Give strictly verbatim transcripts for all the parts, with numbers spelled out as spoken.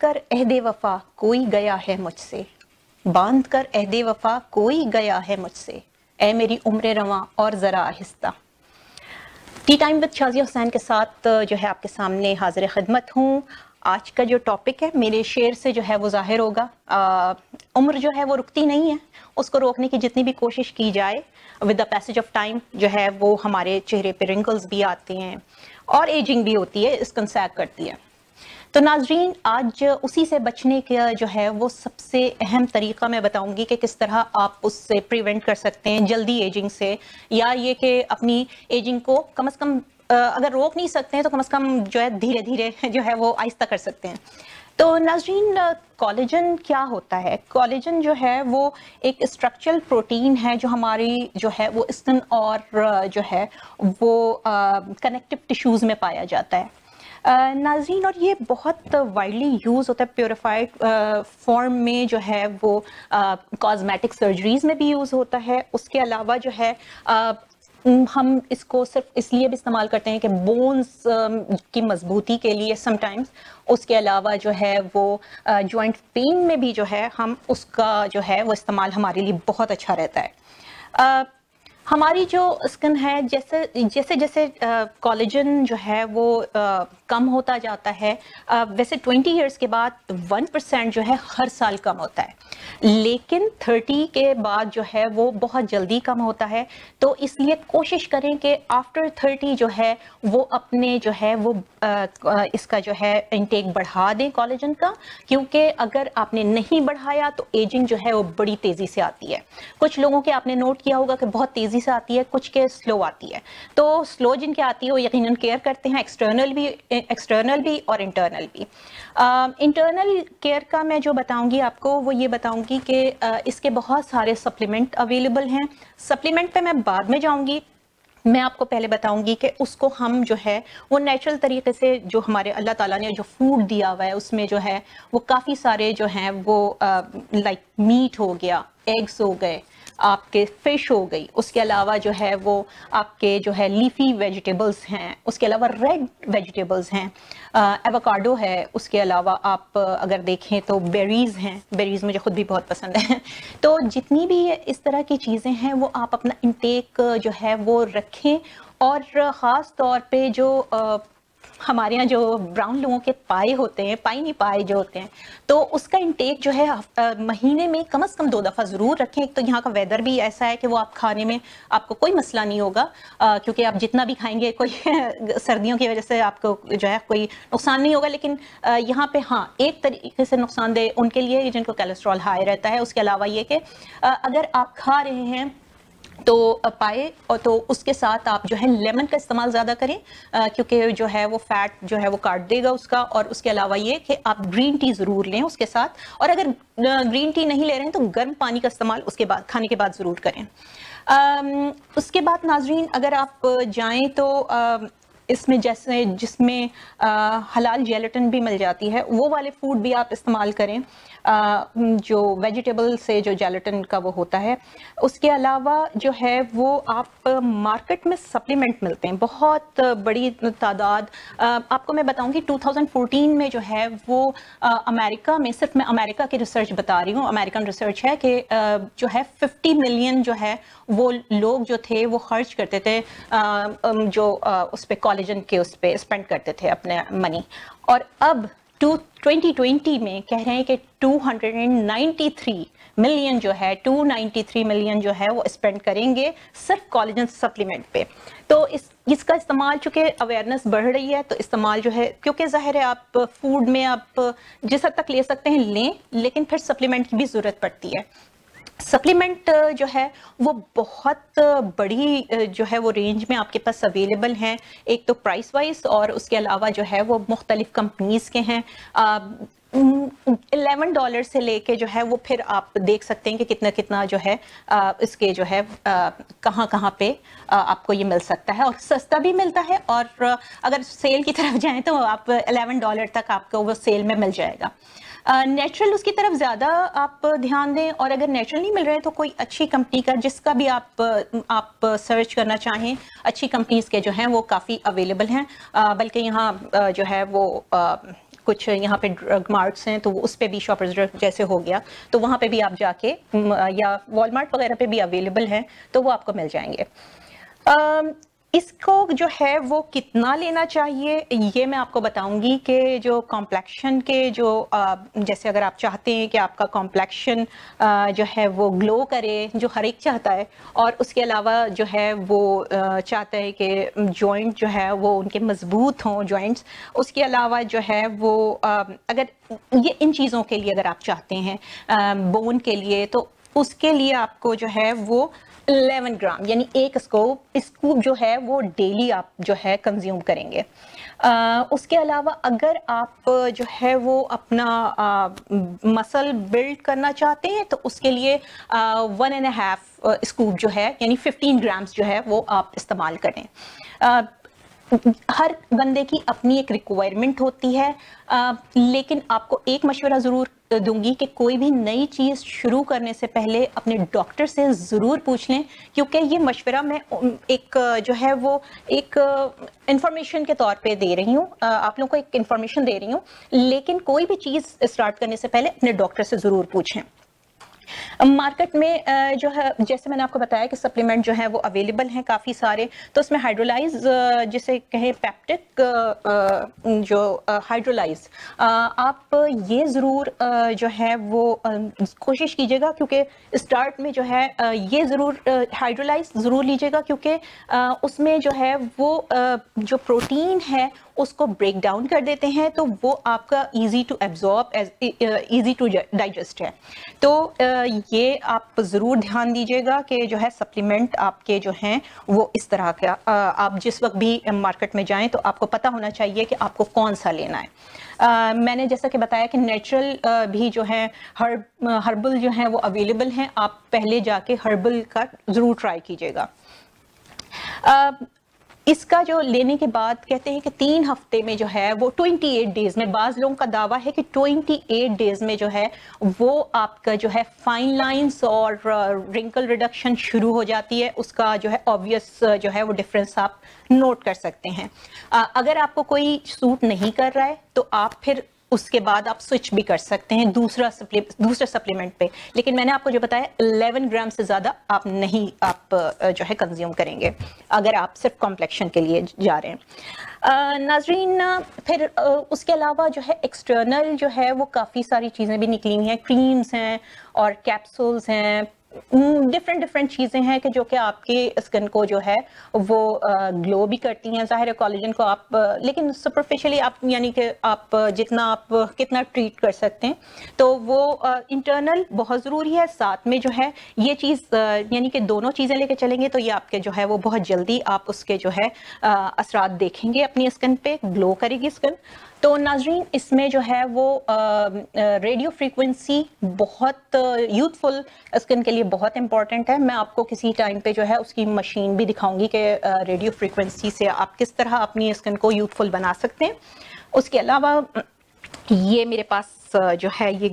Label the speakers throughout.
Speaker 1: कर अहदे वफा कोई गया है मुझसे, बांध कर अहदे वफा कोई गया है मुझसे, ऐ मेरी उम्र रवां और ज़रा आहिस्ता। Tea time with Shazia Hussain के साथ जो है आपके सामने हाजिर खिदमत हूँ। आज का जो टॉपिक है मेरे शेर से जो है वो जाहिर होगा। आ, उम्र जो है वो रुकती नहीं है, उसको रोकने की जितनी भी कोशिश की जाए with the passage of time जो है वो हमारे चेहरे पे रिंकल्स भी आते हैं और एजिंग भी होती है, इसकंसैक करती है। तो नाजरीन, आज उसी से बचने का जो है वो सबसे अहम तरीका मैं बताऊंगी कि किस तरह आप उससे प्रिवेंट कर सकते हैं जल्दी एजिंग से, या ये कि अपनी एजिंग को कम अज़ कम अगर रोक नहीं सकते हैं तो कम अज़ कम जो है धीरे धीरे जो है वो आहिस्ता कर सकते हैं। तो नाजरीन, कोलेजन क्या होता है? कोलेजन जो है वो एक स्ट्रक्चरल प्रोटीन है जो हमारी जो है वो स्किन और जो है वो कनेक्टिव टिश्यूज़ में पाया जाता है। नाज़रीन, और ये बहुत वाइडली यूज़ होता है प्योरीफाइड फॉर्म में, जो है वो कॉस्मेटिक सर्जरीज में भी यूज़ होता है। उसके अलावा जो है आ, हम इसको सिर्फ इसलिए भी इस्तेमाल करते हैं कि बोन्स की मजबूती के लिए समटाइम्स। उसके अलावा जो है वो जॉइंट पेन में भी जो है हम उसका जो है वो इस्तेमाल हमारे लिए बहुत अच्छा रहता है। आ, हमारी जो स्किन है, जैसे जैसे जैसे कोलेजन जो है वो आ, कम होता जाता है, आ, वैसे ट्वेंटी इयर्स के बाद वन परसेंट जो है हर साल कम होता है, लेकिन थर्टी के बाद जो है वो बहुत जल्दी कम होता है। तो इसलिए कोशिश करें कि आफ्टर थर्टी जो है वो अपने जो है वो आ, इसका जो है इंटेक बढ़ा दें कोलेजन का, क्योंकि अगर आपने नहीं बढ़ाया तो एजिंग जो है वो बड़ी तेज़ी से आती है। कुछ लोगों के आपने नोट किया होगा कि बहुत तेज़ी से आती है, कुछ के स्लो आती है। तो स्लो जिनके आती है वो यकीनन केयर करते हैं, एक्सटर्नल भी एक्सटर्नल भी और इंटरनल भी। इंटरनल uh, केयर का मैं जो बताऊंगी आपको वो ये बताऊंगी कि uh, इसके बहुत सारे सप्लीमेंट अवेलेबल हैं। सप्लीमेंट पे मैं बाद में जाऊंगी, मैं आपको पहले बताऊंगी कि उसको हम जो है वो नेचुरल तरीके से, जो हमारे अल्लाह ताला ने जो फूड दिया हुआ है उसमें जो है वो काफ़ी सारे जो हैं वो लाइक uh, मीट हो गया, एग्स हो गए, आपके फिश हो गई, उसके अलावा जो है वो आपके जो है लीफी वेजिटेबल्स हैं, उसके अलावा रेड वेजिटेबल्स हैं, एवोकाडो है, उसके अलावा आप अगर देखें तो बेरीज़ हैं, बेरीज़ मुझे खुद भी बहुत पसंद है। तो जितनी भी इस तरह की चीज़ें हैं वो आप अपना इंटेक जो है वो रखें। और ख़ास तौर पे जो आ, हमारे यहाँ जो ब्राउन लोगों के पाए होते हैं, पाई नहीं पाए जो होते हैं, तो उसका इंटेक जो है आ, महीने में कम से कम दो दफ़ा ज़रूर रखें। एक तो यहाँ का वेदर भी ऐसा है कि वो आप खाने में आपको कोई मसला नहीं होगा, आ, क्योंकि आप जितना भी खाएंगे कोई सर्दियों की वजह से आपको जो है कोई नुकसान नहीं होगा। लेकिन आ, यहाँ पे हाँ एक तरीके से नुकसानदेह उनके लिए जिनको कोलेस्ट्रॉल हाई रहता है। उसके अलावा ये कि अगर आप खा रहे हैं तो पाए, और तो उसके साथ आप जो है लेमन का इस्तेमाल ज़्यादा करें, आ, क्योंकि जो है वो फैट जो है वो काट देगा उसका। और उसके अलावा ये कि आप ग्रीन टी ज़रूर लें उसके साथ, और अगर ग्रीन टी नहीं ले रहे हैं तो गर्म पानी का इस्तेमाल उसके बाद, खाने के बाद ज़रूर करें। आ, उसके बाद नाजरीन, अगर आप जाएँ तो आ, इसमें जैसे जिसमें हलाल जेलेटिन भी मिल जाती है, वो वाले फूड भी आप इस्तेमाल करें, आ, जो वेजिटेबल से जो जेलेटिन का वो होता है। उसके अलावा जो है वो आप मार्केट में सप्लीमेंट मिलते हैं बहुत बड़ी तादाद। आपको मैं बताऊंगी टू थाउजेंड फोर्टीन में जो है वो आ, अमेरिका में, सिर्फ मैं अमेरिका की रिसर्च बता रही हूँ, अमेरिकन रिसर्च है कि आ, जो है फिफ्टी मिलियन जो है वो लोग जो थे वो खर्च करते थे आ, जो आ, उस पर कोलेजन के उस पर स्पेंड करते थे अपने मनी। और अब टू ट्वेंटी ट्वेंटी में कह रहे हैं कि टू नाइंटी थ्री मिलियन जो है टू नाइंटी थ्री मिलियन जो है वो स्पेंड करेंगे सिर्फ कोलेजन सप्लीमेंट पे। तो इस इसका इस्तेमाल, चूँकि अवेयरनेस बढ़ रही है तो इस्तेमाल जो है, क्योंकि ज़ाहिर है आप फूड में आप जिस हद तक ले सकते हैं लें, लेकिन फिर सप्लीमेंट की भी ज़रूरत पड़ती है। सप्लीमेंट जो है वो बहुत बड़ी जो है वो रेंज में आपके पास अवेलेबल हैं, एक तो प्राइस वाइज, और उसके अलावा जो है वो मुख्तलिफ कंपनीज के हैं। इलेवन डॉलर से लेके जो है वो फिर आप देख सकते हैं कि कितना कितना जो है आ, इसके जो है कहाँ कहाँ पे आ, आपको ये मिल सकता है, और सस्ता भी मिलता है। और अगर सेल की तरफ जाएं तो आप इलेवन डॉलर तक आपको वो सेल में मिल जाएगा। नेचुरल uh, उसकी तरफ ज़्यादा आप ध्यान दें, और अगर नेचुरल नहीं मिल रहे तो कोई अच्छी कंपनी का, जिसका भी आप आप सर्च करना चाहें, अच्छी कंपनीज के जो हैं वो काफ़ी अवेलेबल हैं। uh, बल्कि यहाँ uh, जो है वो uh, कुछ यहाँ पे ड्रग मार्ट्स हैं तो उस पर भी शॉपर्स ड्रग जैसे हो गया, तो वहाँ पे भी आप जाके, या वॉलमार्ट वगैरह पे भी अवेलेबल हैं तो वो आपको मिल जाएंगे। इसको जो है वो कितना लेना चाहिए ये मैं आपको बताऊंगी कि जो कॉम्प्लेक्शन के जो जैसे अगर आप चाहते हैं कि आपका कॉम्प्लेक्शन जो है वो ग्लो करे, जो हर एक चाहता है, और उसके अलावा जो है वो चाहता है कि जॉइंट जो है वो उनके मजबूत हों जॉइंट्स, उसके अलावा जो है वो अगर ये इन चीज़ों के लिए अगर आप चाहते हैं बोन के लिए, तो उसके लिए आपको जो है वो इलेवन ग्राम यानी एक स्कूप स्कूप जो है वो डेली आप जो है कंज्यूम करेंगे। आ, उसके अलावा अगर आप जो है वो अपना मसल बिल्ड करना चाहते हैं तो उसके लिए वन एंड हाफ स्कूप जो है यानी फिफ्टीन ग्राम्स जो है वो आप इस्तेमाल करें। आ, हर बंदे की अपनी एक रिक्वायरमेंट होती है, आ, लेकिन आपको एक मशवरा ज़रूर दूंगी कि कोई भी नई चीज़ शुरू करने से पहले अपने डॉक्टर से ज़रूर पूछ लें, क्योंकि ये मशवरा मैं एक जो है वो एक इंफॉर्मेशन के तौर पे दे रही हूँ, आप लोगों को एक इंफॉर्मेशन दे रही हूँ, लेकिन कोई भी चीज़ स्टार्ट करने से पहले अपने डॉक्टर से ज़रूर पूछें। मार्केट में जो है जैसे मैंने आपको बताया कि सप्लीमेंट जो है वो अवेलेबल हैं काफ़ी सारे, तो उसमें हाइड्रोलाइज जिसे कहें पेप्टिक जो हाइड्रोलाइज, आप ये ज़रूर जो है वो कोशिश कीजिएगा, क्योंकि स्टार्ट में जो है ये ज़रूर हाइड्रोलाइज ज़रूर लीजिएगा, क्योंकि उसमें जो है वो जो प्रोटीन है उसको ब्रेक डाउन कर देते हैं, तो वो आपका easy to absorb, easy to digest है। तो ये आप ज़रूर ध्यान दीजिएगा कि जो है सप्लीमेंट आपके जो हैं वो इस तरह का, आप जिस वक्त भी मार्केट में जाएं तो आपको पता होना चाहिए कि आपको कौन सा लेना है। Uh, मैंने जैसा कि बताया कि नेचुरल uh, भी जो है हर्ब हर्बल जो है वो अवेलेबल हैं, आप पहले जाके हर्बल का ज़रूर ट्राई कीजिएगा। uh, इसका जो लेने के बाद कहते हैं कि तीन हफ्ते में जो है वो अट्ठाईस डेज में, बाज़ लोगों का दावा है कि अट्ठाईस डेज में जो है वो आपका जो है फाइन लाइंस और रिंकल रिडक्शन शुरू हो जाती है। उसका जो है ऑब्वियस जो है वो डिफरेंस आप नोट कर सकते हैं। अगर आपको कोई सूट नहीं कर रहा है तो आप फिर उसके बाद आप स्विच भी कर सकते हैं दूसरा सप्ली दूसरे सप्लीमेंट पे, लेकिन मैंने आपको जो बताया इलेवन ग्राम से ज़्यादा आप नहीं आप जो है कंज्यूम करेंगे अगर आप सिर्फ कॉम्प्लेक्शन के लिए जा रहे हैं। नाजरीन, फिर उसके अलावा जो है एक्सटर्नल जो है वो काफ़ी सारी चीज़ें भी निकली हुई हैं, क्रीम्स हैं और कैप्सूल्स हैं, डिफरेंट डिफरेंट चीज़ें हैं कि जो कि आपके स्किन को जो है वो ग्लो भी करती हैं। ज़ाहिर है कोलेजन को आप लेकिन सुपरफिशियली आप यानी कि आप जितना आप कितना ट्रीट कर सकते हैं, तो वो इंटरनल बहुत ज़रूरी है। साथ में जो है ये चीज़ यानी कि दोनों चीज़ें लेके चलेंगे तो ये आपके जो है वो बहुत जल्दी आप उसके जो है असरात देखेंगे अपनी स्किन पे, ग्लो करेगी स्किन। तो नाजरीन, इसमें जो है वो रेडियो फ्रीक्वेंसी बहुत यूथफुल स्किन के लिए बहुत इंपॉर्टेंट है। मैं आपको किसी टाइम पे जो है उसकी मशीन भी दिखाऊंगी कि रेडियो फ्रीक्वेंसी से आप किस तरह अपनी स्किन को यूथफुल बना सकते हैं। उसके अलावा ये मेरे पास जो है ये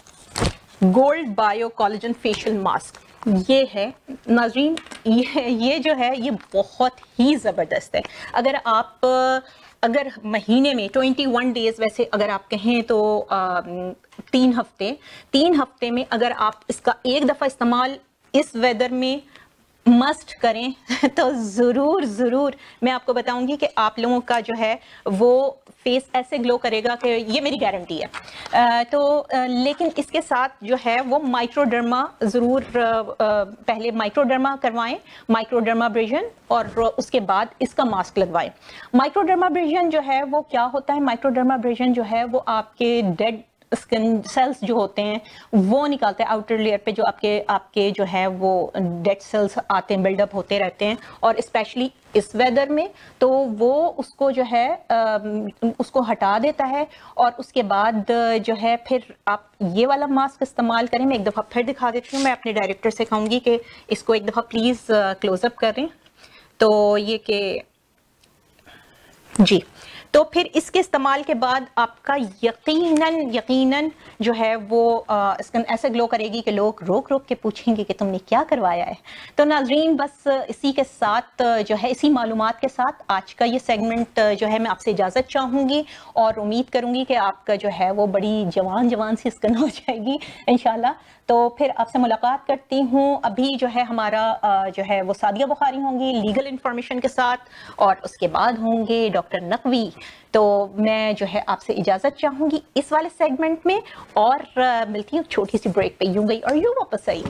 Speaker 1: gold bio collagen facial mask ये है नाजरीन, ये ये जो है ये बहुत ही ज़बरदस्त है। अगर आप अगर महीने में इक्कीस डेज, वैसे अगर आप कहें तो आ, तीन हफ्ते तीन हफ्ते में अगर आप इसका एक दफ़ा इस्तेमाल इस वेदर में मस्ट करें तो ज़रूर ज़रूर मैं आपको बताऊंगी कि आप लोगों का जो है वो फेस ऐसे ग्लो करेगा कि ये मेरी गारंटी है। आ, तो आ, लेकिन इसके साथ जो है वो माइक्रोडर्मा ज़रूर पहले माइक्रोडर्मा करवाएं, माइक्रोडर्माब्रेशन, और उसके बाद इसका मास्क लगवाएं। माइक्रोडर्माब्रेशन जो है वो क्या होता है? माइक्रोडर्माब्रेशन जो है वो आपके डेड स्किन सेल्स जो होते हैं वो निकालते हैं आउटर लेयर पे, जो आपके आपके जो है वो डेड सेल्स आते हैं, बिल्डअप होते रहते हैं, और स्पेशली इस वेदर में तो वो उसको जो है आ, उसको हटा देता है। और उसके बाद जो है फिर आप ये वाला मास्क इस्तेमाल करें। मैं एक दफ़ा फिर दिखा देती हूँ, मैं अपने डायरेक्टर से कहूँगी कि इसको एक दफ़ा प्लीज़ क्लोजअप करें। तो ये कि जी, तो फिर इसके इस्तेमाल के बाद आपका यकीनन यकीनन जो है वो स्किन ऐसे ग्लो करेगी कि लोग रोक रोक के पूछेंगे कि तुमने क्या करवाया है। तो नाजरीन बस इसी के साथ जो है इसी मालूमात के साथ आज का ये सेगमेंट जो है मैं आपसे इजाज़त चाहूँगी और उम्मीद करूँगी कि आपका जो है वो बड़ी जवान जवान सी स्किन हो जाएगी इंशाल्लाह। तो फिर आपसे मुलाकात करती हूँ। अभी जो है हमारा जो है वो सादिया बुखारी होंगी लीगल इंफॉर्मेशन के साथ और उसके बाद होंगे डॉक्टर नकवी। तो मैं जो है आपसे इजाज़त चाहूँगी इस वाले सेगमेंट में और मिलती हूँ छोटी सी ब्रेक पे। यूं गई और यूं वापस आई।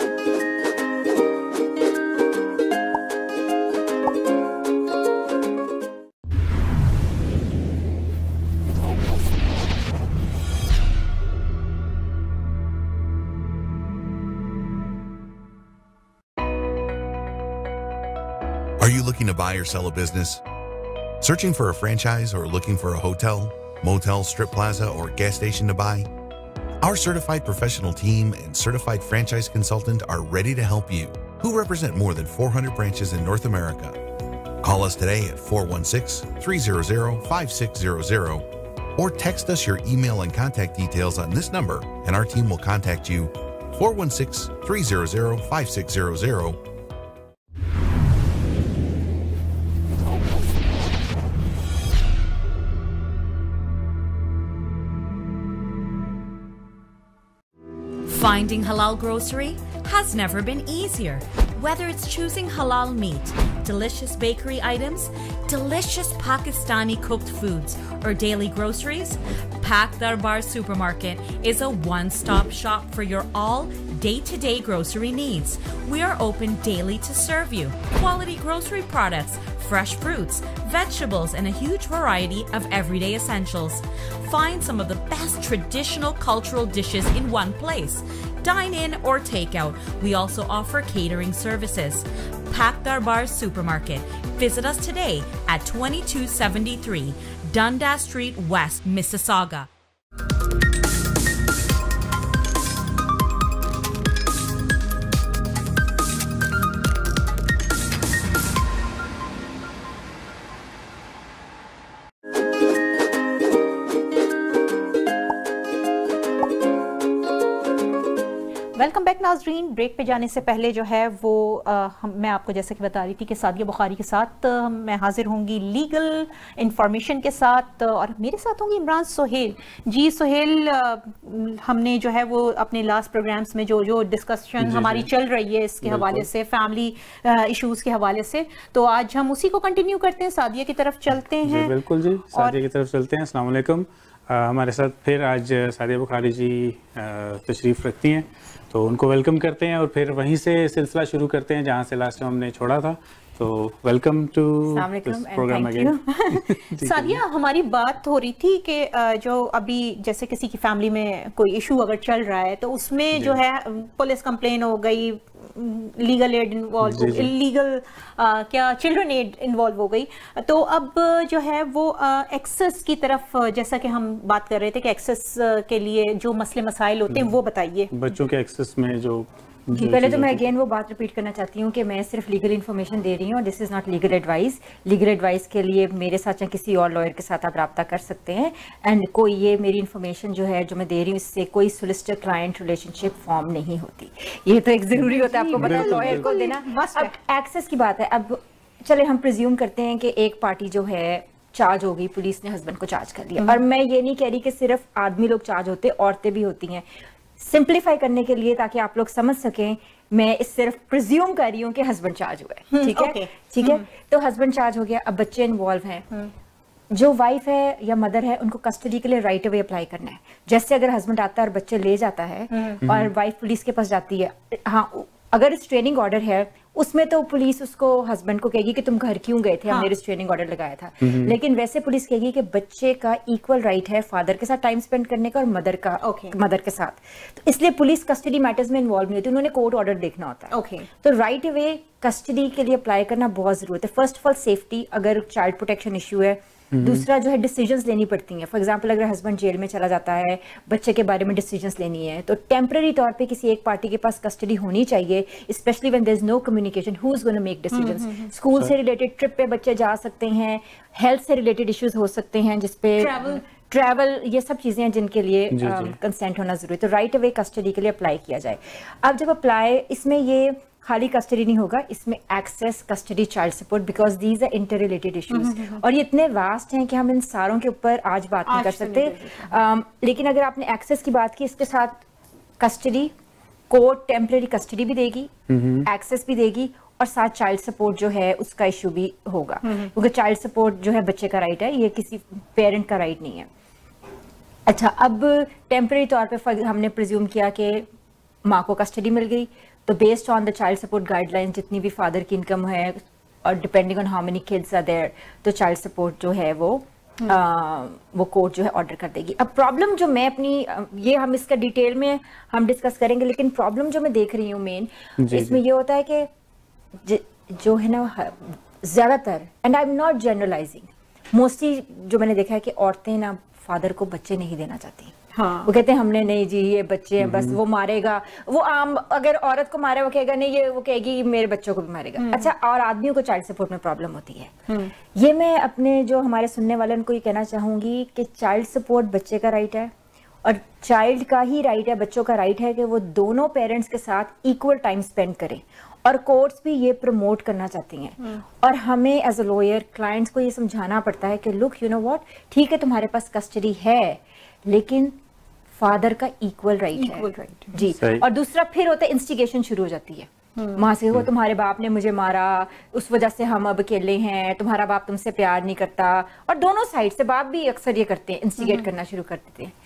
Speaker 2: Are you looking to buy or sell a business? Searching for a franchise or looking for a hotel, motel, strip plaza, or gas station to buy? Our certified professional team and certified franchise consultant are ready to help you, who represent more than four hundred branches in North America. Call us today at four one six, three zero zero, five six zero zero or text us your email and contact details on this number and our team will contact you four one six, three zero zero, five six zero zero.
Speaker 3: Finding halal grocery has never been easier. Whether it's choosing halal meat, delicious bakery items, delicious Pakistani cooked foods, or daily groceries, Pak Darbar Supermarket is a one-stop shop for your all day-to-day grocery needs. We are open daily to serve you quality grocery products, fresh fruits, vegetables, and a huge variety of everyday essentials. Find some of the best traditional cultural dishes in one place. Dine in or take out. We also offer catering services. Pak Darbar Supermarket. Visit us today at twenty-two seventy-three Dundas Street West, Mississauga.
Speaker 1: Welcome back Nazreen. Break पे जाने से पहले जो है वो आ, हम मैं आपको जैसे कि बता रही थी कि सादिया बुखारी के साथ आ, मैं हाजिर होंगी लीगल इंफॉर्मेशन के साथ और मेरे साथ होंगी इमरान सोहेल जी। सोहेल, आ, हमने जो है वो अपने लास्ट प्रोग्राम्स में जो जो डिस्कशन हमारी चल रही है इसके हवाले से, फैमिली इश्यूज के हवाले से, तो आज हम उसी को कंटिन्यू करते हैं, सादिया की तरफ चलते हैं।
Speaker 4: बिल्कुल जी, सादिया की तरफ चलते हैं। अस्सलाम वालेकुम। हमारे साथ फिर आज सादिया बुखारी जी तशरीफ़ रखती हैं, तो उनको वेलकम करते हैं और फिर वहीं से सिलसिला शुरू करते हैं जहाँ से लास्ट टाइम हमने छोड़ा था। तो welcome to this programme again.
Speaker 1: Sadia, हमारी बात हो रही थी कि जो अभी जैसे किसी की फैमिली में कोई इशू अगर चल रहा है तो उसमें जो है पुलिस कंप्लेन हो गई, लीगल एड इन्वॉल्व, इलीगल क्या चिल्ड्रन एड इन्वॉल्व हो गई, तो अब जो है वो एक्सेस की तरफ, जैसा कि हम बात कर रहे थे कि एक्सेस के लिए जो मसले मसाइल होते हैं वो बताइए।
Speaker 4: बच्चों के एक्सेस में जो
Speaker 5: जी, पहले तो मैं अगेन वो बात रिपीट करना चाहती हूँ कि मैं सिर्फ लीगल इन्फॉर्मेशन दे रही हूँ और this is not legal advice. Legal advice के लिए मेरे साथ या किसी और लॉयर के साथ आप रब्ता कर सकते हैं। एंड कोई ये मेरी इन्फॉर्मेशन जो है जो मैं दे रही हूँ इससे कोई सोलिसिटर क्लाइंट रिलेशनशिप फॉर्म नहीं होती। ये तो एक ज़रूरी होता है आपको पता है लॉयर को देना। अब एक्सेस की बात है, अब चले हम प्रिज्यूम करते हैं कि एक पार्टी जो है चार्ज हो गई, पुलिस ने हस्बैंड को चार्ज कर लिया, और मैं ये नहीं कह रही कि सिर्फ आदमी लोग चार्ज होते, औरतें भी होती हैं। सिंप्लीफाई करने के लिए ताकि आप लोग समझ सकें, मैं इस सिर्फ प्रिज्यूम कर रही हूँ कि हस्बैंड चार्ज हुआ है, ठीक है ठीक है। तो हस्बैंड चार्ज हो गया, अब बच्चे इन्वॉल्व हैं, जो वाइफ है या मदर है उनको कस्टडी के लिए राइट अवे अप्लाई करना है। जैसे अगर हस्बैंड आता है और बच्चे ले जाता है और वाइफ पुलिस के पास जाती है, हाँ अगर रिस्ट्रेनिंग ऑर्डर है उसमें तो पुलिस उसको हस्बैंड को कहेगी कि तुम घर क्यों गए थे, हमने रिस्ट्रेनिंग ऑर्डर लगाया था। लेकिन वैसे पुलिस कहेगी कि बच्चे का इक्वल राइट है फादर के साथ टाइम स्पेंड करने का और मदर का okay. मदर के साथ, तो इसलिए पुलिस कस्टडी मैटर्स में इन्वॉल्व नहीं होती, उन्होंने कोर्ट ऑर्डर देखना होता है। okay. तो राइट अवे कस्टडी के लिए अप्लाई करना बहुत जरूरत है। फर्स्ट ऑफ ऑल सेफ्टी, अगर चाइल्ड प्रोटेक्शन इशू है दूसरा जो है डिसीजंस लेनी पड़ती हैं। फॉर एग्जांपल अगर हस्बैंड जेल में चला जाता है, बच्चे के बारे में डिसीजंस लेनी है, तो टेम्पररी तौर पे किसी एक पार्टी के पास कस्टडी होनी चाहिए, especially when there is no communication, who is gonna make decisions. School से रिलेटेड ट्रिप पे बच्चे जा सकते हैं, हेल्थ से रिलेटेड इश्यूज हो सकते हैं जिसपे ट्रैवल, ये सब चीज़ें हैं जिनके लिए कंसेंट um, होना जरूरी है। तो राइट अवे कस्टडी के लिए अप्लाई किया जाए। अब जब अप्लाई, इसमें ये खाली कस्टडी नहीं होगा, इसमें access, custody, child support, because these are interrelated issues और ये इतने वास्ट हैं कि हम इन सारों के ऊपर आज बात नहीं कर सकते। um, लेकिन अगर आपने एक्सेस की बात की, इसके साथ कस्टडी, कोर्ट टेम्पररी कस्टडी भी देगी, एक्सेस भी देगी और साथ चाइल्ड सपोर्ट जो है उसका इशू भी होगा, क्योंकि चाइल्ड सपोर्ट जो है बच्चे का राइट है, ये किसी पेरेंट का राइट नहीं है। अच्छा, अब टेम्पररी तौर पे हमने प्रिज्यूम किया कि माँ को कस्टडी मिल गई, तो based on the child support guideline जितनी भी फादर की इनकम है और depending on how many kids are there, तो चाइल्ड सपोर्ट जो है वो आ, वो कोर्ट जो है ऑर्डर कर देगी। अब प्रॉब्लम जो मैं अपनी, ये हम इसका डिटेल में हम डिस्कस करेंगे, लेकिन प्रॉब्लम जो मैं देख रही हूँ मेन इसमें ये होता है कि जो है ना ज्यादातर, and I am not generalising, mostly जो मैंने देखा है कि औरतें ना फादर को बच्चे नहीं देना चाहती। हाँ। वो कहते हैं हमने नहीं जी, ये बच्चे हैं, बस वो मारेगा, वो आम अगर औरत को मारे वो कहेगा नहीं, ये वो कहेगी मेरे बच्चों को भी मारेगा। अच्छा, और आदमियों को चाइल्ड सपोर्ट में प्रॉब्लम होती है। ये मैं अपने जो हमारे सुनने वाले उनको ये कहना चाहूंगी कि चाइल्ड सपोर्ट बच्चे का राइट है और चाइल्ड का ही राइट है, बच्चों का राइट है कि वो दोनों पेरेंट्स के साथ इक्वल टाइम स्पेंड करें, और कोर्ट्स भी ये प्रमोट करना चाहती हैं। और हमें एज अ लॉयर क्लाइंट्स को ये समझाना पड़ता है कि लुक, यू नो व्हाट, ठीक है तुम्हारे पास कस्टडी है, लेकिन फादर का इक्वल राइट है right. जी। और दूसरा फिर होता है इंस्टिगेशन शुरू हो जाती है वहां से, वो तुम्हारे बाप ने मुझे मारा, उस वजह से हम अब अकेले हैं, तुम्हारा बाप तुमसे प्यार नहीं करता, और दोनों साइड से बाप भी अक्सर ये करते हैं, इंस्टिगेट करना शुरू कर देते हैं।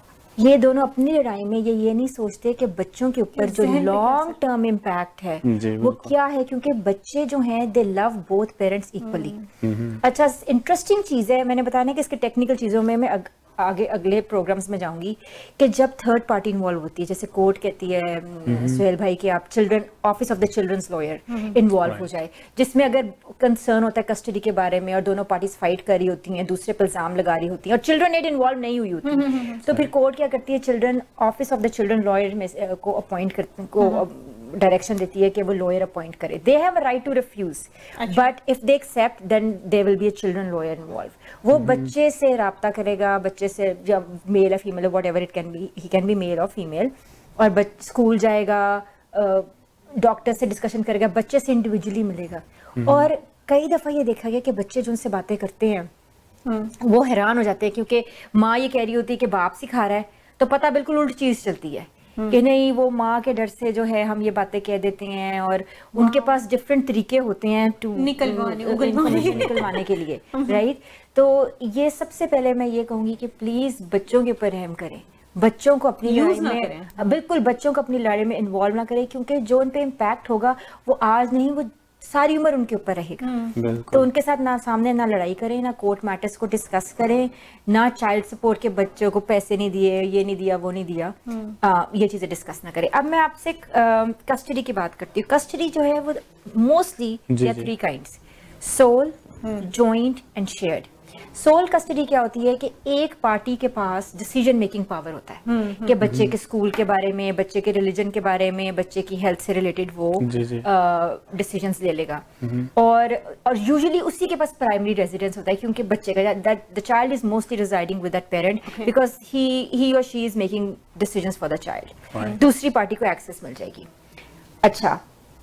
Speaker 5: ये दोनों अपनी लड़ाई में ये ये नहीं सोचते कि बच्चों के ऊपर जो लॉन्ग टर्म इम्पैक्ट है वो क्या है, क्योंकि बच्चे जो हैं they love both parents equally. अच्छा, इंटरेस्टिंग चीज है, मैंने बताया ना कि इसके टेक्निकल चीजों में मैं अग, आगे अगले प्रोग्राम्स में जाऊंगी कि जब थर्ड पार्टी इन्वॉल्व होती है, जैसे कोर्ट कहती है सुहेल भाई कि आप children office of the children's lawyer involve हो जाए, जिसमें अगर कंसर्न होता है कस्टडी के बारे में और दोनों पार्टीज फाइट कर रही होती हैं, दूसरे पर इल्जाम लगा रही होती हैं और चिल्ड्रन एड इन्वॉल्व नहीं हुई होती, तो फिर कोर्ट क्या करती है, children office of the children lawyer में को अपॉइंट करते को डायरेक्शन देती है कि वो लॉयर अपॉइंट करे। They have a right to refuse, but if they accept then there will be a children lawyer involve. वो बच्चे से राब्ता करेगा, बच्चे से, जब मेल या female whatever it can be, he can be male और फीमेल, और स्कूल जाएगा, डॉक्टर से डिस्कशन करेगा, बच्चे से इंडिविजुअली मिलेगा। और कई दफा ये देखा गया कि बच्चे जो उनसे बातें करते हैं वो हैरान हो जाते हैं, क्योंकि माँ ये कह रही होती है कि बाप सिखा रहा है, तो पता बिल्कुल उल्टी चीज चलती है कि नहीं, वो माँ के डर से जो है हम ये बातें कह देते हैं, और उनके पास डिफरेंट तरीके होते हैं टू निकलवाने निकलवाने के लिए, राइट। तो ये सबसे पहले मैं ये कहूंगी कि प्लीज बच्चों के ऊपर रहम करें, बच्चों को अपनी लड़ाई में, बिल्कुल बच्चों को अपनी लड़ाई में इन्वॉल्व ना करें, क्योंकि जो उन पे इम्पैक्ट होगा वो आज नहीं, वो सारी उम्र उनके ऊपर रहेगा। तो उनके साथ ना सामने ना लड़ाई करें, ना कोर्ट मैटर्स को डिस्कस करें, ना चाइल्ड सपोर्ट के बच्चों को पैसे नहीं दिए, ये नहीं दिया, वो नहीं दिया, आ, ये चीजें डिस्कस ना करें। अब मैं आपसे कस्टडी की बात करती हूँ। कस्टडी जो है वो mostly three kinds, sole, joint and shared. Sole custody क्या होती है कि एक पार्टी के पास डिसीजन मेकिंग पावर होता है कि बच्चे के स्कूल के बारे में, बच्चे के रिलीजन के बारे में, बच्चे की हेल्थ से रिलेटेड वो डिसीजंस ले लेगा, और और यूजुअली उसी के पास प्राइमरी रेजिडेंस होता है, क्योंकि बच्चे का the child is mostly residing with that parent, because he he और she is making decisions for the child. दूसरी पार्टी को एक्सेस मिल जाएगी। अच्छा,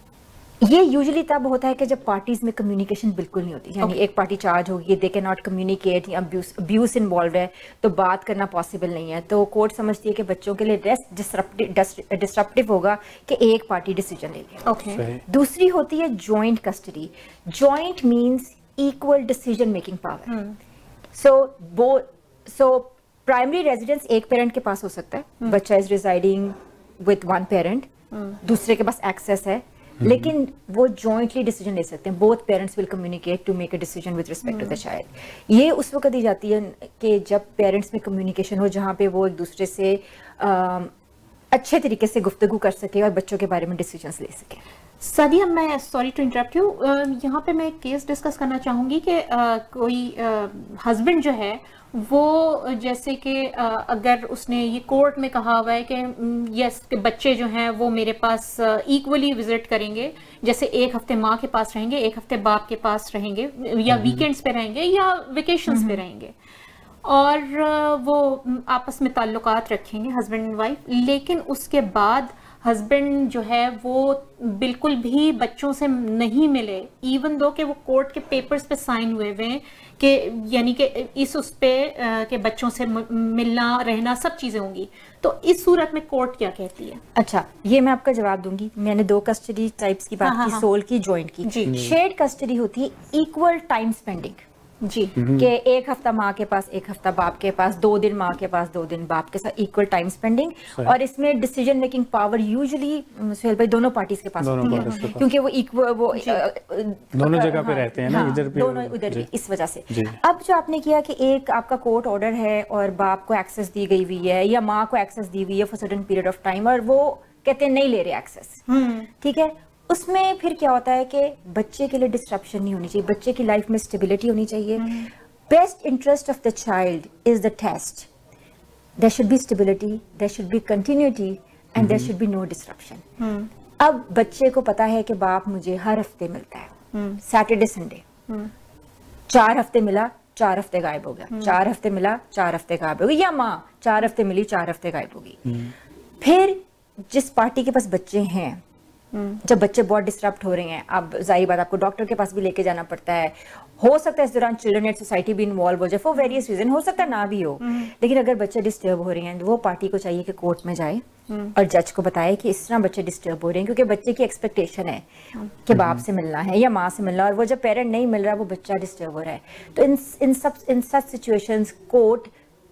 Speaker 5: ये यूजुअली तब होता है कि जब पार्टीज में कम्युनिकेशन बिल्कुल नहीं होती, यानी okay. एक पार्टी चार्ज होगी, दे कैन नॉट कम्युनिकेट, या अब्यूज इन्वॉल्व है, तो बात करना पॉसिबल नहीं है, तो कोर्ट समझती है कि बच्चों के लिए रेस्ट डिसरप्टिव होगा कि एक पार्टी डिसीजन ले ले। okay. दूसरी होती है joint custody. Joint means equal decision making power. So वो सो प्राइमरी रेजिडेंस एक पेरेंट के पास हो सकता है, hmm. बच्चा is residing with one parent, दूसरे के पास एक्सेस है, लेकिन वो जॉइंटली डिसीजन ले सकते हैं। Both parents will communicate to make a decision with respect to the child. ये उस वक्त दी जाती है कि जब पेरेंट्स में कम्युनिकेशन हो, जहाँ पे वो एक दूसरे से आ, अच्छे तरीके से गुफ्तगू कर सके और बच्चों के बारे में डिसीजंस ले सके।
Speaker 1: सादिया, मैं सॉरी टू इंटरप्ट यू, यहाँ पे मैं एक केस डिस्कस करना चाहूँगी कि uh, कोई हस्बैंड uh, जो है वो जैसे कि uh, अगर उसने ये कोर्ट में कहा हुआ है कि यस के बच्चे जो हैं वो मेरे पास इक्वली uh, विजिट करेंगे, जैसे एक हफ्ते माँ के पास रहेंगे, एक हफ्ते बाप के पास रहेंगे, या वीकेंड्स पे रहेंगे या वेकेशंस पे रहेंगे, और uh, वो आपस में ताल्लुकात रखेंगे हस्बैंड एंड वाइफ, लेकिन उसके बाद हस्बैंड जो है वो बिल्कुल भी बच्चों से नहीं मिले, इवन दो कि वो कोर्ट के पेपर्स पे साइन हुए हुए हैं कि यानी कि इस उस पे के बच्चों से मिलना रहना सब चीजें होंगी, तो इस सूरत में कोर्ट क्या कहती है?
Speaker 5: अच्छा, ये मैं आपका जवाब दूंगी। मैंने दो कस्टडी टाइप्स की बात
Speaker 1: हाँ,
Speaker 5: की,
Speaker 1: हाँ,
Speaker 5: सोल की, जॉइंट की। शेयर्ड कस्टडी होती है इक्वल टाइम स्पेंडिंग जी, कि एक हफ्ता माँ के पास, एक हफ्ता बाप के पास, दो दिन माँ के पास, दो दिन बाप के साथ, इक्वल टाइम स्पेंडिंग। और इसमें decision making power usually Suhail भाई दोनों पार्टीज के पास होती है, क्योंकि वो इक्वल वो
Speaker 4: दोनों जगह पे रहते हैं ना, इधर भी
Speaker 5: दोनों उधर भी, इस वजह से। अब जो आपने किया कि एक आपका कोर्ट ऑर्डर है और बाप को एक्सेस दी गई हुई है या माँ को एक्सेस दी हुई है for certain period of time, और वो कहते हैं नहीं ले रहे एक्सेस, ठीक है, उसमें फिर क्या होता है कि बच्चे के लिए डिस्ट्रप्शन नहीं होनी चाहिए, बच्चे की लाइफ में स्टेबिलिटी होनी चाहिए। Best interest of the child is the test, there should be stability, there should be continuity and there should be no disruption. अब बच्चे को पता है कि बाप मुझे हर हफ्ते मिलता है, सैटरडे संडे, चार हफ्ते मिला, चार हफ्ते गायब हो गया, चार हफ्ते मिला, चार हफ्ते गायब हो गई, या माँ चार हफ्ते मिली, चार हफ्ते गायब हो गई। फिर जिस पार्टी के पास बच्चे हैं, जब बच्चे बहुत डिस्टर्ब हो रहे हैं, अब जाहिर बात आपको डॉक्टर के पास भी लेके जाना पड़ता है, हो सकता है इस दौरान चिल्ड्रन एड सोसाइटी भी इन्वॉल्व हो जाए फॉर वेरियस रीजन, हो सकता है ना भी हो, लेकिन अगर बच्चे डिस्टर्ब हो रहे हैं वो पार्टी को चाहिए कि कोर्ट में जाए और जज को बताए कि इस तरह बच्चे डिस्टर्ब हो रहे हैं, क्योंकि बच्चे की एक्सपेक्टेशन है कि बाप से मिलना है या माँ से मिलना, और वो जब पेरेंट नहीं मिल रहा वो बच्चा डिस्टर्ब हो रहा है। तो इन इन सब इन सच सिचुएशंस कोर्ट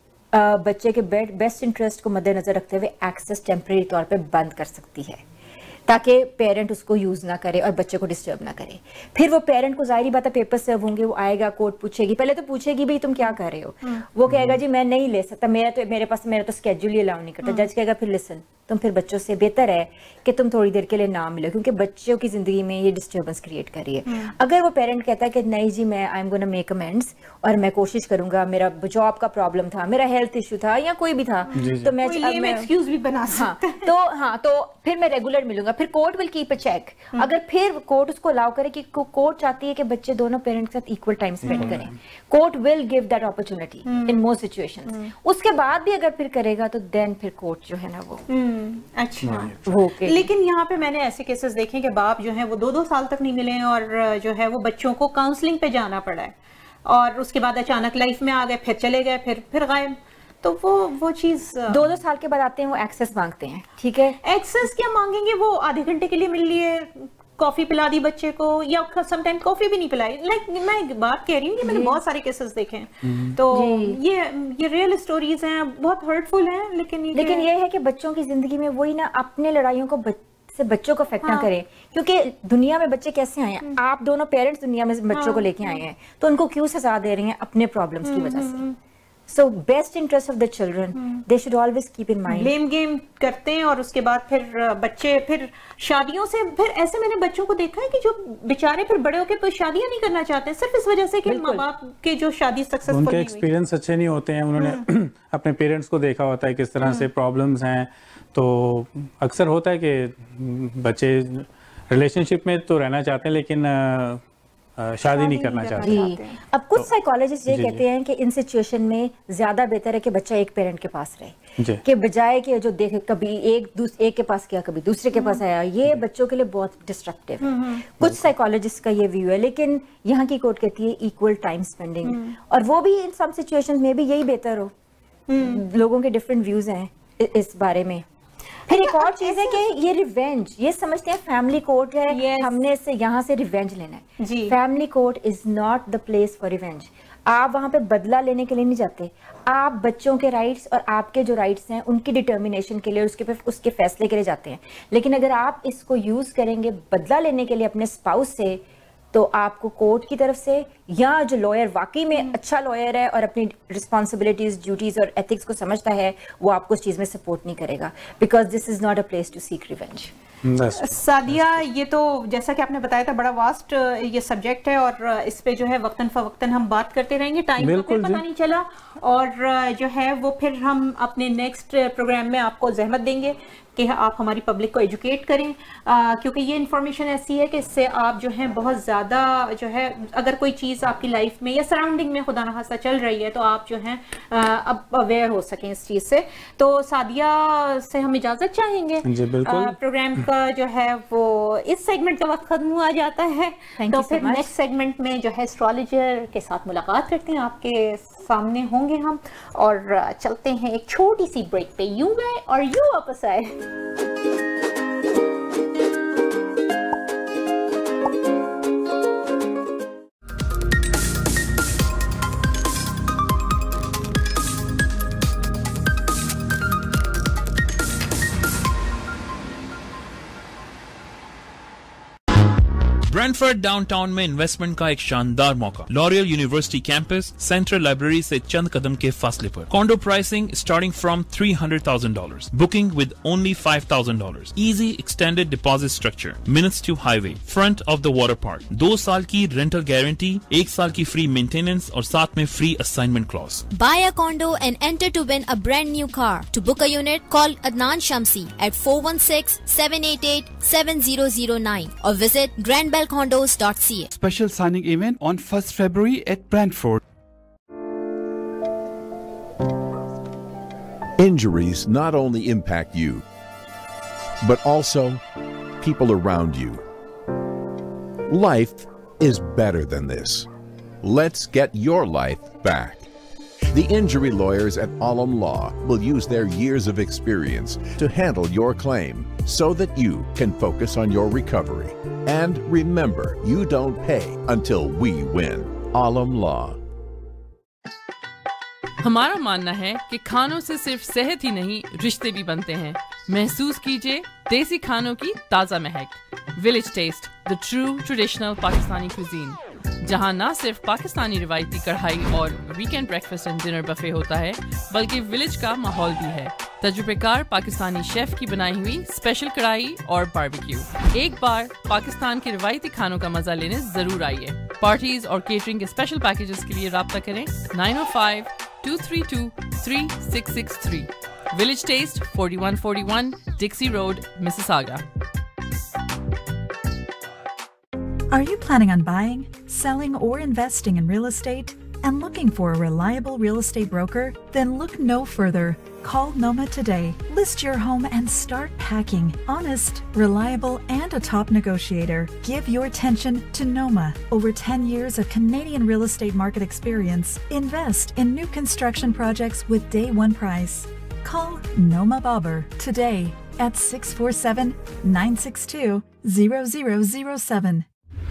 Speaker 5: बच्चे के बेस्ट इंटरेस्ट को मद्देनजर रखते हुए एक्सेस टेम्परेरी तौर पे बंद कर सकती है, ताकि पेरेंट उसको यूज ना करे और बच्चे को डिस्टर्ब ना करे। फिर वो पेरेंट को जाहिर बात है पेपर सर्व होंगे, वो आएगा, कोर्ट पूछेगी, पहले तो पूछेगी भाई तुम क्या कर रहे हो, वो कहेगा जी मैं नहीं ले सकता, मेरा तो मेरे पास मेरा तो स्केड्यूल ही अलाउ नहीं करता। जज कहेगा फिर लिसन, तुम फिर बच्चों से बेहतर है कि तुम थोड़ी देर के लिए ना मिलो, क्योंकि बच्चों की जिंदगी में ये डिस्टर्बेंस क्रिएट कर रही है। अगर वो पेरेंट कहता है कि नहीं जी मैं I am gonna make amends और मैं कोशिश करूंगा, मेरा जॉब का प्रॉब्लम था, मेरा हेल्थ इशू था या कोई भी था, तो मैं
Speaker 1: एक्सक्यूज भी बना सकता है,
Speaker 5: तो हाँ तो फिर मैं रेगुलर मिलूंगा, फिर court will keep a check. अगर फिर कोर्ट उसको अलाउ करे कि कोर्ट चाहती है कि बच्चे दोनों पेरेंट्स के साथ इक्वल टाइम स्पेंड करें, court will give that opportunity in most situations. उसके बाद भी अगर फिर करेगा तो देन फिर कोर्ट जो है ना वो
Speaker 1: अच्छा। लेकिन यहाँ पे मैंने ऐसे केसेस देखे कि बाप जो है वो दो दो साल तक नहीं मिले और जो है वो बच्चों को काउंसलिंग पे जाना पड़ा है, और उसके बाद अचानक लाइफ में आ गए, फिर चले गए, फिर फिर गायब। तो वो वो चीज
Speaker 5: दो दो साल के बाद आते हैं, वो एक्सेस मांगते हैं, ठीक है,
Speaker 1: एक्सेस क्या मांगेंगे, वो आधे घंटे के लिए मिल लिए, कॉफी पिला दी बच्चे को, या समटाइम कॉफी भी नहीं पिलाई। लाइक like, मैं बात कह रही हूँ कि मैंने बहुत सारे केसेस देखे हैं, तो ये ये रियल स्टोरीज हैं, बहुत हर्टफुल हैं, लेकिन ये
Speaker 5: लेकिन ये है कि बच्चों की जिंदगी में वही ना अपने लड़ाइयों को से बच्चों को अफेक्ट हाँ। ना करें, क्योंकि दुनिया में बच्चे कैसे आए हैं, आप दोनों पेरेंट्स दुनिया में बच्चों हाँ। को लेके आए हैं, तो उनको क्यों सजा दे रहे हैं अपने प्रॉब्लम्स की वजह से। So best interest of the children, they should always keep in mind.
Speaker 1: Blame game करते हैं और उसके बाद फिर बच्चे फिर शादियों से, फिर ऐसे मैंने बच्चों को देखा है कि जो बेचारे फिर बड़े होके तो शादियां नहीं करना चाहते, सिर्फ इस वजह से कि माँ बाप के जो शादी सक्सेसफुल नहीं हुई,
Speaker 4: उनके एक्सपीरियंस अच्छे नहीं होते हैं, उन्होंने अपने पेरेंट्स को देखा होता है किस तरह से प्रॉब्लम्स हैं, तो अक्सर होता है कि बच्चे रिलेशनशिप में तो रहना चाहते हैं लेकिन शादी नहीं करना चाहते
Speaker 5: हैं। अब कुछ साइकोलॉजिस्ट ये कहते हैं कि इन सिचुएशन में ज्यादा बेहतर है कि बच्चा एक पेरेंट के पास रहे, कि बजाय कि जो देखे कभी एक दूसरे एक के पास गया, कभी दूसरे के पास आया, ये बच्चों के लिए बहुत डिस्ट्रक्टिव है। कुछ साइकोलॉजिस्ट का ये व्यू है, लेकिन यहाँ की कोर्ट कहती है इक्वल टाइम स्पेंडिंग, और वो भी इन सम सिचुएशंस में भी यही बेहतर हो। लोगों के डिफरेंट व्यूज हैं इस बारे में। फिर एक और चीज है कि ये रिवेंज, ये समझते हैं फैमिली कोर्ट है, yes. हमने से यहाँ से रिवेंज लेना है। Family court is not the place for revenge. आप वहाँ पे बदला लेने के लिए नहीं जाते, आप बच्चों के राइट्स और आपके जो राइट्स हैं उनकी डिटर्मिनेशन के लिए, उसके पे उसके फैसले के लिए जाते हैं। लेकिन अगर आप इसको यूज करेंगे बदला लेने के लिए अपने स्पाउस से, तो आपको कोर्ट की तरफ से, या जो लॉयर वाकई में अच्छा लॉयर है और अपनी रिस्पॉन्सिबिलिटीज, ड्यूटीज और एथिक्स को समझता है, वो आपको उस चीज में सपोर्ट नहीं करेगा, because this is not a place to seek revenge.
Speaker 1: Sadia, ये तो जैसा कि आपने बताया था बड़ा वास्ट ये सब्जेक्ट है और इस पे जो है वक्तन फवक्तन हम बात करते रहेंगे, टाइम तो फिर पता नहीं चला और जो है वो फिर हम अपने नेक्स्ट प्रोग्राम में आपको जहमत देंगे कि आप हमारी पब्लिक को एजुकेट करें, आ, क्योंकि ये इन्फॉर्मेशन ऐसी है कि इससे आप जो है बहुत ज़्यादा जो है अगर कोई चीज़ आपकी लाइफ में या सराउंडिंग में खुदा न खास्ता चल रही है तो आप जो है आ, अब अवेयर हो सकें इस चीज़ से। तो सादिया से हम इजाज़त चाहेंगे, प्रोग्राम का जो है वो इस सेगमेंट का वक्त खत्म हुआ जाता है, तो फिर नेक्स्ट सेगमेंट में जो है एस्ट्रोलॉजर के साथ मुलाकात करते हैं, आपके सामने होंगे हम और चलते हैं एक छोटी सी ब्रेक पे। यूं गए और यूं वापस आए।
Speaker 6: ब्रैंडफोर्ड डाउनटाउन में इन्वेस्टमेंट का एक शानदार मौका। Laurier university campus central library से चंद कदम के फासले पर। Condo pricing starting from three hundred thousand dollars, booking with only five thousand dollars, easy extended deposit structure, minutes to highway, front of the water park, दो साल की rental guarantee, एक साल की फ्री मेंटेनेंस और साथ में free assignment clause.
Speaker 7: Buy a condo and enter to win a brand new car. To book a unit, call Adnan Shamsi at four one six, seven eight eight, seven zero zero nine or visit grand bell condos dot c a.
Speaker 8: Special signing event on first February at Brantford.
Speaker 9: Injuries not only impact you, but also people around you. Life is better than this. Let's get your life back. The injury lawyers at Alam Law will use their years of experience to handle your claim so that you can focus on your recovery. And remember, you don't pay until we win. Alam Law.
Speaker 10: हमारा मानना है कि खानों से सिर्फ सेहत ही नहीं, रिश्ते भी बनते हैं। महसूस कीजिए देसी खानों की ताज़ा महक। Village taste, the true traditional Pakistani cuisine, जहां ना सिर्फ पाकिस्तानी रिवायती कढ़ाई और weekend breakfast and dinner buffet होता है, बल्कि विलेज का माहौल भी है। तजुर्बेकार पाकिस्तानी शेफ की बनाई हुई स्पेशल कढ़ाई और बारबेक्यू। एक बार पाकिस्तान के रिवायती खानों का मजा लेने जरूर आइए। पार्टीज और केटरिंग के स्पेशल पैकेजेस के लिए राब्ता करें nine o five, two three two, three six six three. Village taste, forty one forty one Dixie Road, Mississauga.
Speaker 11: Are you planning on buying, selling, or investing in real estate and looking for a reliable real estate broker? Then look no further. Call Noma today. List your home and start packing. Honest, reliable, and a top negotiator. Give your attention to Noma. Over ten years of Canadian real estate market experience. Invest in new construction projects with day one price. Call Noma Bobber today at six four seven, nine six two, zero zero zero seven.